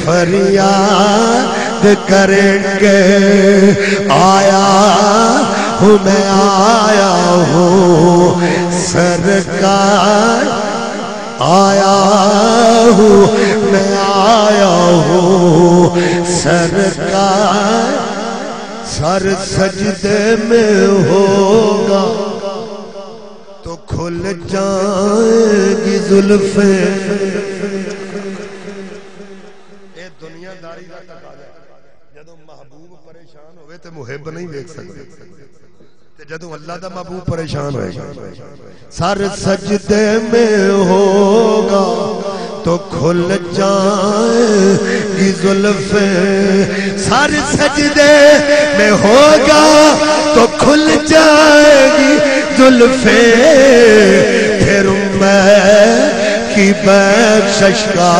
فریاد کریں گے آیا ہوں میں آیا ہوں سرکار آیا ہوں میں آیا ہوں سرکار سر سجدے میں ہوگا تو کھل جائیں گی زلفیں اے دنیا داری دا تقاضا ہے جدوں محبوب پریشان ہوئے تے محب نہیں دیکھ سکتے جدوں اللہ دا محبوب پریشان ہوئے سر سجدے میں ہوگا تو کھل جائیں گی زلفیں سر سجدے میں ہوگا تو کھل جائیں گی زلفیں پھر میں کی بخشش کا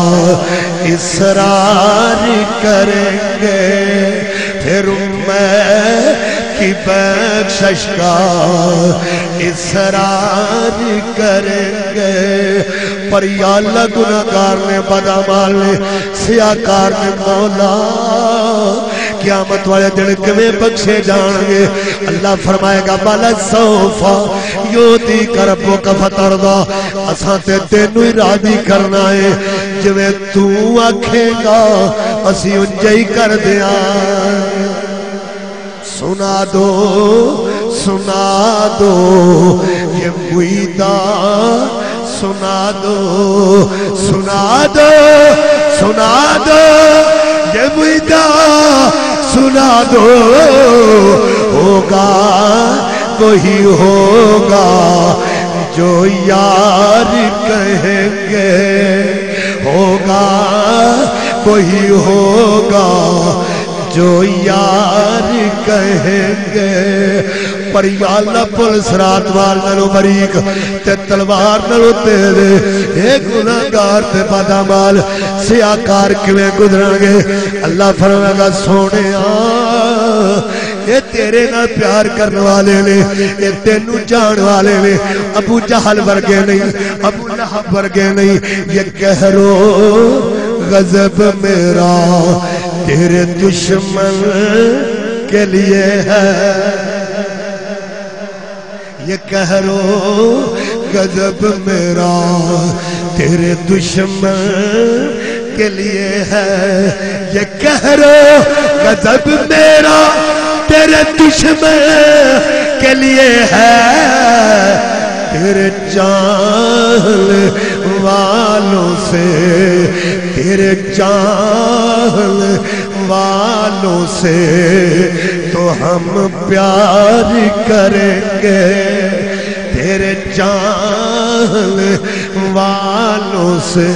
اصرار کریں گے پھر میں کی بخشش کا اصرار کریں گے پر یا اللہ گناہگار نے بدعمال نے سیاہکار نے مولا قیامت والے دن کمیں بخشے جان گے اللہ فرمائے گا بل سوفا یوتی کربو کا فتردہ اساں تے تینو ہی راضی کرنا ہے جویں تو آکھے گا اسی انجائی کر دیا سنا دو سنا دو یہ مہیدہ سنا دو سنا دو سنا دو یہ مہیدہ سنا دو ہوگا وہی ہوگا جو یار کہیں گے ہوگا وہی ہوگا جو یار کہیں گے پر یا اللہ پل سرات وال نلو بریک تے تلوار نلو تیرے اے گناہگار تے بدعمال سیاکار کیویں گزرن گے اللہ فرمائے گا سونے یہ تیرے نال پیار کرنے والے نے یہ تینوں جان والے نے ابو جہل ورگے نہیں ابو لہب ورگے نہیں یہ کہرو غضب میرا تیرے دشمن کے لیے ہے یہ کہرو غضب میرا تیرے دشمن کے لیے ہے یہ کہرو غضب میرا تیرے دشمن کے لیے ہے تیرے جان والوں سے تیرے جان والوں سے تو ہم پیار کریں گے تیرے جان والوں سے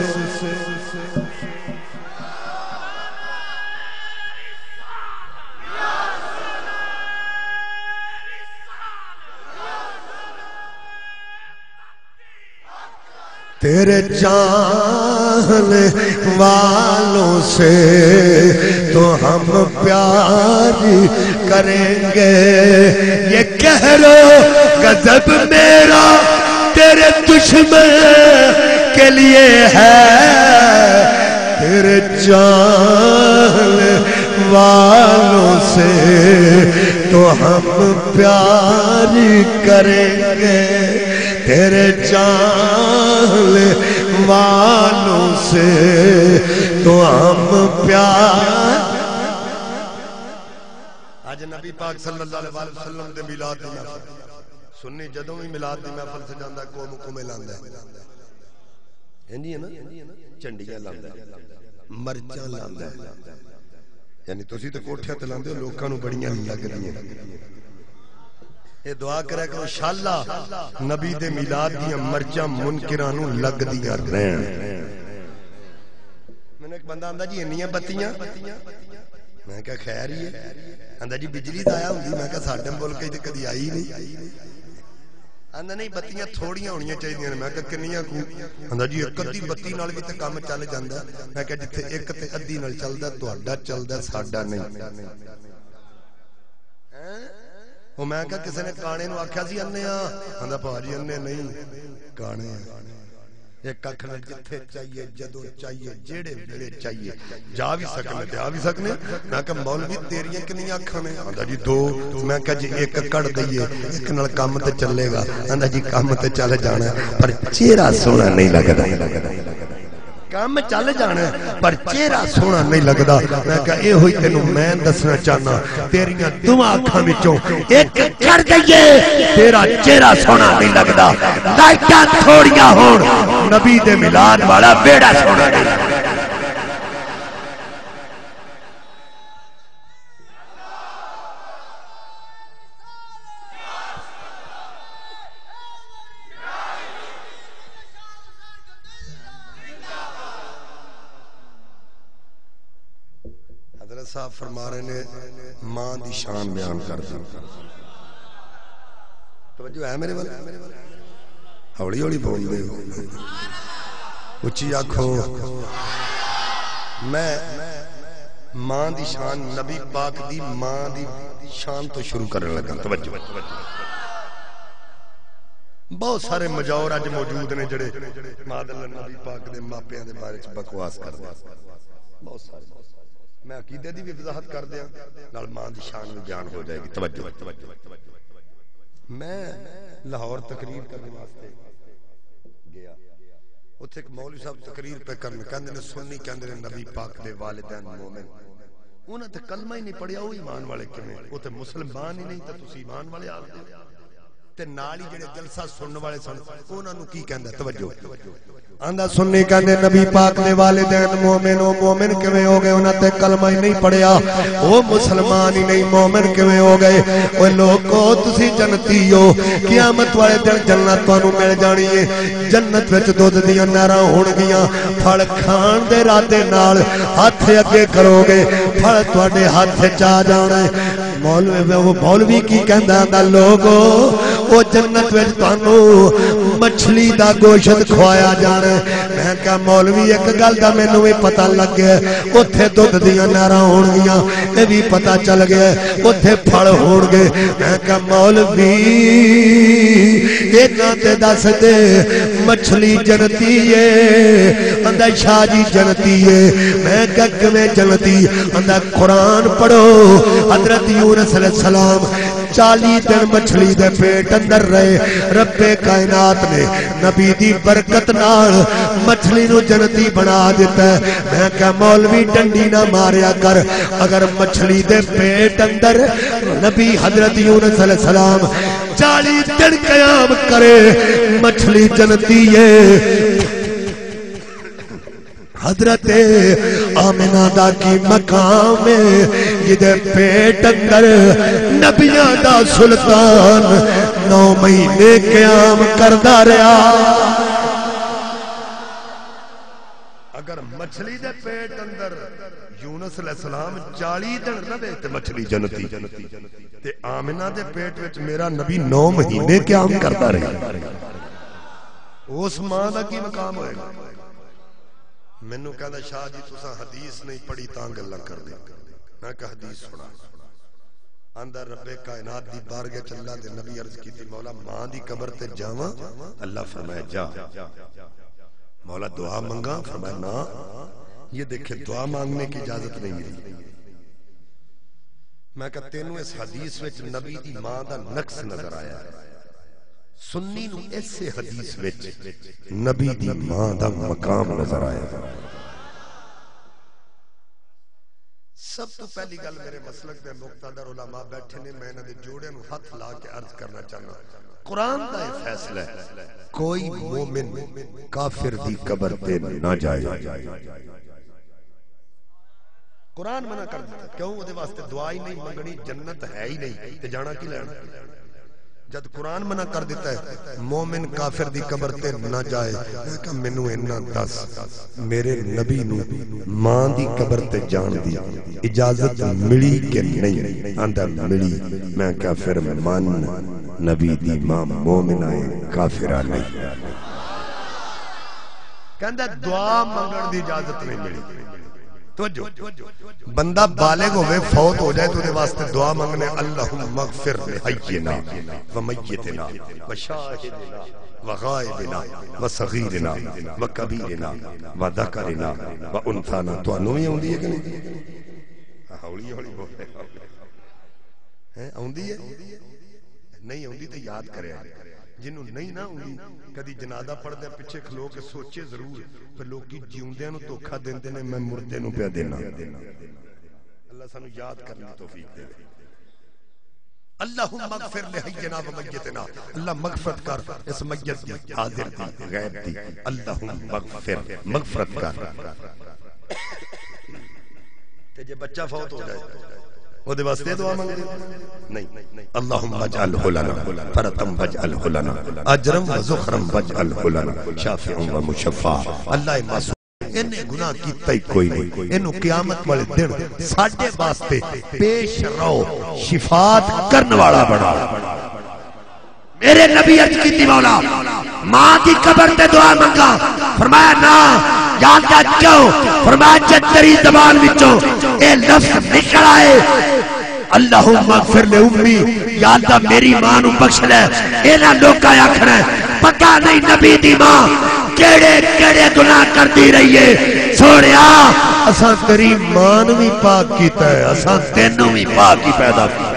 تیرے جان والوں سے تو ہم پیار کریں گے یہ کہرو غضب میرا تیرے دشمن کے لیے ہے تیرے جان والوں سے تو ہم پیار کریں گے تیرے جان والوں سے تو ہم پیار آج نبی پاک صلی اللہ علیہ وسلم دے میلاد دی محفل سنی جدوں بھی میلاد دی محفل سے جاندہ قوم کو ملاندا ہے ہندی ہے نا چنڈیاں لاندا ہے مرچاں لاندا ہے یعنی تسی تے کوٹھیاں تے لاندے ہو لوکاں نوں بڑیاں لگ رہی ہیں یہ دعا کرے کہ انشاءاللہ نبی دے میلاد دیاں مرچاں منکرانوں لگ دیاں رہن میں نے ایک بندہ آندہ جی انیاں بتیاں میں کہا خیر ہی ہے آندہ جی بجلی دایا ہوں گی میں کہا ساڑھے بول کے جی کدی آئی نہیں آندہ نہیں بتیاں تھوڑیاں ہونیاں چاہیے ہیں میں کہا کنیاں کو آندہ جی ایک ادھی بتی نال بھی تے کام چل جاندہ میں کہا جتھے ایک تے ادھی نال چل دا تو اڈا چل دا ساڑھا نہیں وہ میں کہا کسی نے کانے نو آکھیا سی اننے ہاں اندھا پاجی اننے نہیں کانے ایک اکھنا جتھے چاہیے جدو چاہیے جیڑے بیڑے چاہیے جا بھی سکنے تے آ بھی سکنے میں کہا مولوی تیریاں کنی آکھنے اندھا جی دو میں کہا جی ایک کڑ دئیے ایک نال کام تے چلے گا اندھا جی کام تے چل جانا پر چہرہ سونا نہیں لگدا کام چل جانا پر چہرہ سونا نہیں لگدا میں کہا اے ہوئی تینوں میں دسنا چاہنا تیریاں دعا آنکھاں وچوں ایک کر دئیے تیرا چہرہ سونا نہیں لگدا لائٹاں تھوڑیاں ہون نبی دے میلاد والا بیڑا سونا نہیں لگدا صاحب فرما رہے نے ماں دی شان بیان کر دی توجہ ہے میرے والے ہولی ہولی بول دے اچھی آنکھوں میں ماں دی شان نبی پاک دی ماں دی شان تو شروع کرنے لگا توجہ بہت سارے مجاور آج موجود نے جڑے مادل نبی پاک دے ماپیاں دے بارے بکواس کر دے بہت سارے میں عقیدے دی بھی وضاحت کر دیا نال ماں دی شان میں بیان ہو جائے گی توجہ میں لاہور تقریر کرنے واسطے گیا اتھے ایک مولوی صاحب تقریر پہ کرنے کہندے نے سنی کہندے نے نبی پاک دے والدین مومن انہاں تے کلمہ ہی نہیں پڑھیا وہ ایمان والے کیویں وہ تے مسلمان ہی نہیں تے تسی ایمان والے آکھدے تے نال ہی جڑے جلسہ سننے والے سن انہاں نوں کی کہندا توجہ آندا سننے کہندے نبی پاک دے والدین مومن او مومن کیویں ہو گئے انہاں تے کلمہ ہی نہیں پڑھیا او مسلمان ہی نہیں مومن کیویں ہو گئے او لوکو تسی جنتی ہو قیامت والے دن جنت تانوں مل جانی ہے جنت وچ دودھ دیاں نہراں ہون گیاں پھل کھان دے ارادے نال ہاتھ اگے کرو گے پھل تواڈے ہاتھ وچ آ جانا ہے مولوی وہ مولوی کی کہندا آندا لوگو او جنت وچ تانوں مچھلی دا گوشت کھوایا جانا میں کہا مولوی ایک گل دا مینوں بھی پتہ لگ گیا اوتھے دودھ دیاں نہراں ہون گیاں اے بھی پتہ چل گیا اوتھے پھل ہون گے میں کہا مولوی انہاں تے دس دے مچھلی جنتی ہے اندا شاہ جی جنتی ہے میں کہا کیویں جنتی اندا قرآن پڑھو حضرت یونس علیہ السلام چالی دن مچھلی دے پیٹ اندر رہے رب کائنات نے نبی دی برکت نال مچھلی نو جنتی بنا دیتا ہے میں کہا مولوی ڈنڈی نہ ماریا کر اگر مچھلی دے پیٹ اندر نبی حضرت یونس علیہ السلام چالی دن قیام کرے مچھلی جنتی ہے حضرت آمنہ دا کی مقام یہ پیٹ اندر نبیاں دا سلطان نو مہینے قیام کردہ رہا اگر مچھلی دے پیٹ اندر یونس علیہ السلام چالی دن رہے تے مچھلی جنتی تے آمنہ دے پیٹ وچ میرا نبی نو مہینے قیام کردہ رہا اس ماں دا کی مقام ہوئے گا مینوں کہندا شاہ جی تساں حدیث نہیں پڑھی تاں گلاں کر دے میں کہا حدیث سنا اندر رب کائنات دی بارگاہ چ اللہ دے نبی عرض کیتی مولا ماں دی قبر تے جاواں اللہ فرمایا جا مولا دعا منگا فرمایا نا یہ دیکھے دعا مانگنے کی اجازت نہیں ملی میں کہا تینوں اس حدیث وچ نبی دی ماں دا نقص نظر آیا ہے سنی نو ایسے حدیث وچ نبی دی ماں دا مقام نظر آیا سب تو پہلی گل میرے مسلک دے مقتدر علماء بیٹھے نے میں انہاں دے جوڑے نو ہاتھ لا کے عرض کرنا چاہنا قرآن دا یہ فیصلہ ہے کوئی مومن کافر دی قبر تے نہ جائے قرآن منع کر دیتا کیوں وہ دے واسطے دعائی نہیں منگنی جنت ہے ہی نہیں تے جانا کی لینا جد قرآن منع کر دیتا ہے مومن کافر دی قبر تے نہ جائے میں کہا منو انہا دس میرے نبی نو ماں دی قبر تے جان دی اجازت ملی کہ نہیں آندہ ملی میں کہا پھر مان نبی دی ماں مومن آئے کافرہ نہیں کہندہ دعا منگن دی اجازت نہیں ملی توجہ بندہ بالغ ہوئے فوت ہو جائے تو دے واسطے دعا مانگنے اللہم مغفر لحینا ومیتنا وشاہدنا وغائبنا وصغیرنا وکبیرنا وذکرنا وانثانا تو انہوں ہی ہوں دی ہے کہ نہیں ہولی ہولی بولے ہوں دی ہے نہیں ہوں دی تو یاد کرے جنہوں نہیں نہ ہوئی کدی جنازہ پڑھ دے پیچھے کھلو کے سوچے ضرور پھر لوگ کی جیوندے نو دھوکا دیندے نے میں مردے نو پہ دینا اللہ سانو یاد کرنے توفیق دے اللہم مغفر لحینا و میتنا اللہ مغفرت کر اس میت دی حاضر دی غیب دی اللہم مغفر مغفرت کر تے جے بچہ فوت ہو جائے وہ دے واسطے دعا مانگے نہیں اللہم وجعلہ لنا فرتم وجعلہ لنا اجرم و زخرم وجعلہ لنا شافع و مشفع اللہ معصوم انہیں گناہ کیتا ہی کوئی نہیں انہوں قیامت والے دن ساڑھے واسطے پیش رو شفاعت کرنے والا بنا میرے نبی عرض کی مولا ماں کی قبر تے دعا منگا فرمایا نا جانتا کیوں فرمایا جد تری زبان وچوں اے لفظ نکل آئے اللہم اغفر لے امی یا اللہ میری ماں نو بخش لے اینا لوکا آکھنا ہے پتہ نہیں نبی دی ماں کیڑے کیڑے گناہ کر دی رہی ہے سوڑیا اساں تیری ماں نو بھی پاک کیتا ہے اساں تینوں بھی پاک کی پیدا کی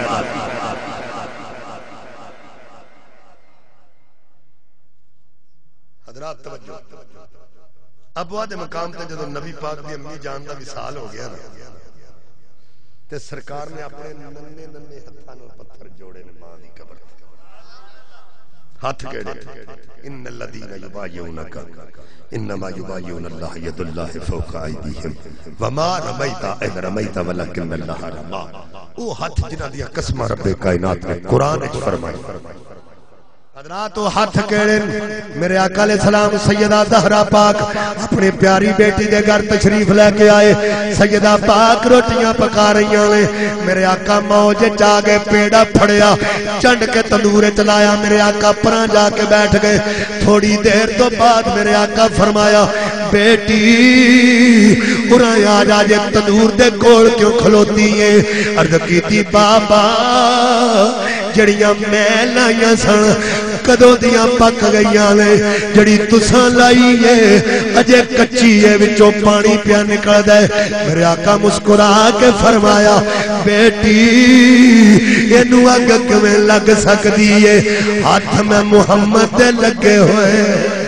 حضرات توجہ ابوا دے مقام تے جدو نبی پاک دی امی جان دا وصال ہو گیا نا تے سرکار نے اپنے ننے ننے ہتھاں نال پتھر جوڑے نے ماں دی قبر تے ہاتھ کیڑے ان الذین یبایعونک انما یبایعون اللہ ید اللہ فوق ایدیہم وما رمیت اذ رمیت ولکن اللہ رمی. وہ ہاتھ جنہاں دیا قسماں رب کائنات نے قرآن وچ فرمائی. حضرات وہ ہاتھ کیڑے میرے آقا علیہ السلام سیدہ زہرا پاک اپنی پیاری بیٹی دے گھر تشریف لے کے آئے. سیدہ پاک روٹیاں پکا رہی ہیں. میرے آقا موج جا گئے پیڑا پھڑیا چنڈ کے تندور چلایا. میرے آقا پران جا کے بیٹھ گئے. تھوڑی دیر تو بعد میرے آقا فرمایا بیٹی قرآن آ جا جے تندور دے کول کیوں کھلوتی ہے. عرض کیتی بابا جڑیاں میں لائیاں سن کدوں دیاں پک گئیاں نے جڑی تساں لائی ہے اجے کچی ہے وچوں پانی پیا نکل دے. میرے آقا مسکرا کے فرمایا بیٹی اینو اگ کیویں لگ سکدی ہے ہاتھ میں محمد دے لگے ہوئے.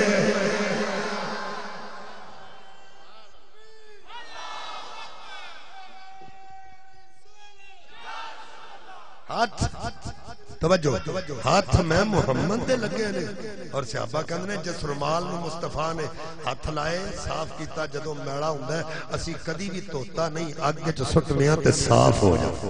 ہاتھ توجہ ہاتھ میں محمد دے لگے نے. اور صحابہ کہندے نے جس رومال نو مصطفیٰ نے ہاتھ لائے صاف کیتا جدوں میلا ہوندا ہے اسی کدی بھی توتا نہیں اگ وچ سٹنے تے صاف ہو جائے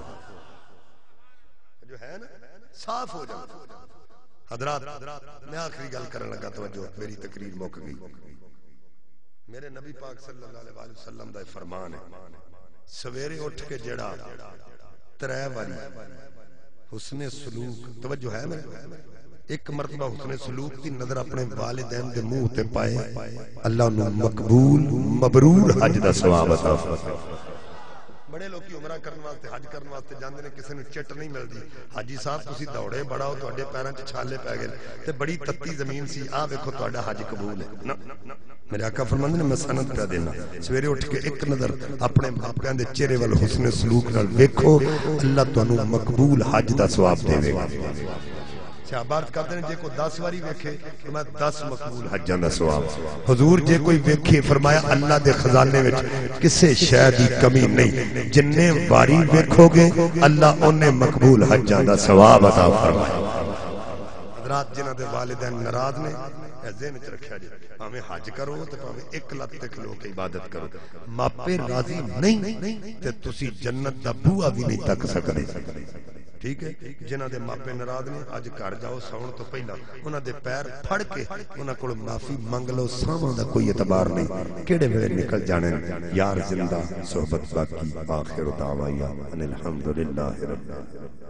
جو ہے نا صاف ہو جائے. حضرات میں آخری گل کرن لگا توجہ میری تقریر مک گئی. میرے نبی پاک صلی اللہ علیہ وسلم دا فرمان ہے سویرے اٹھ کے جڑا ترے واری حسن سلوک توجہ ہے میرے ایک مرتبہ حسن سلوک دی نظر اپنے والدین دے منہ تے پائے اللہ انہوں مقبول مبرور حج دا ثواب عطا فرمائے. بڑے لوگ کی عمرہ کرنے واسطے حج کرنے واسطے جاندے نے کسی نے چٹ نہیں ملدی. حاجی صاحب تسی دوڑے بڑا ہو تواڈے پیراں چ چھالے پے گئے تے بڑی تتی زمین سی آ ویکھو تواڈا حج قبول ہے. میرے آقا فرماندے نے میں سند پہ دینا سویرے اٹھ کے ایک نظر اپنے ماپیاں دے چہرے ول حسن سلوک نال ویکھو اللہ تانوں مقبول حج دا ثواب دے گا. صحابات کہتے ہیں جے کو دس واری ویکھے تو میں دس مقبول حجاں دا ثواب. حضور جے کوئی ویکھے فرمایا اللہ دے خزانے وچ کسے شے دی کمی نہیں جننے واری ویکھو گے اللہ اونے مقبول حجاں دا ثواب عطا فرمائے. حضرات جنہاں دے والدین ناراض نے اے ذہن وچ رکھیا جی پاویں حج کرو تے پاویں ایک لت تے کھلو کے عبادت کرو ماپے راضی نہیں تے تسی جنت دا بوہا بھی نہیں تک سکدے. ٹھیک ہے جنہاں دے ماپے ناراض نے اج گھر جاؤ ساؤن تو پہلا انہاں دے پیر پھڑ کے انہاں کول معافی منگ لو. ساواں دا کوئی اعتبار نہیں کیڑے ویلے نکل جانے یار زندہ صحبت باقی. آخر دعوانا ان الحمدللہ رب العالمین.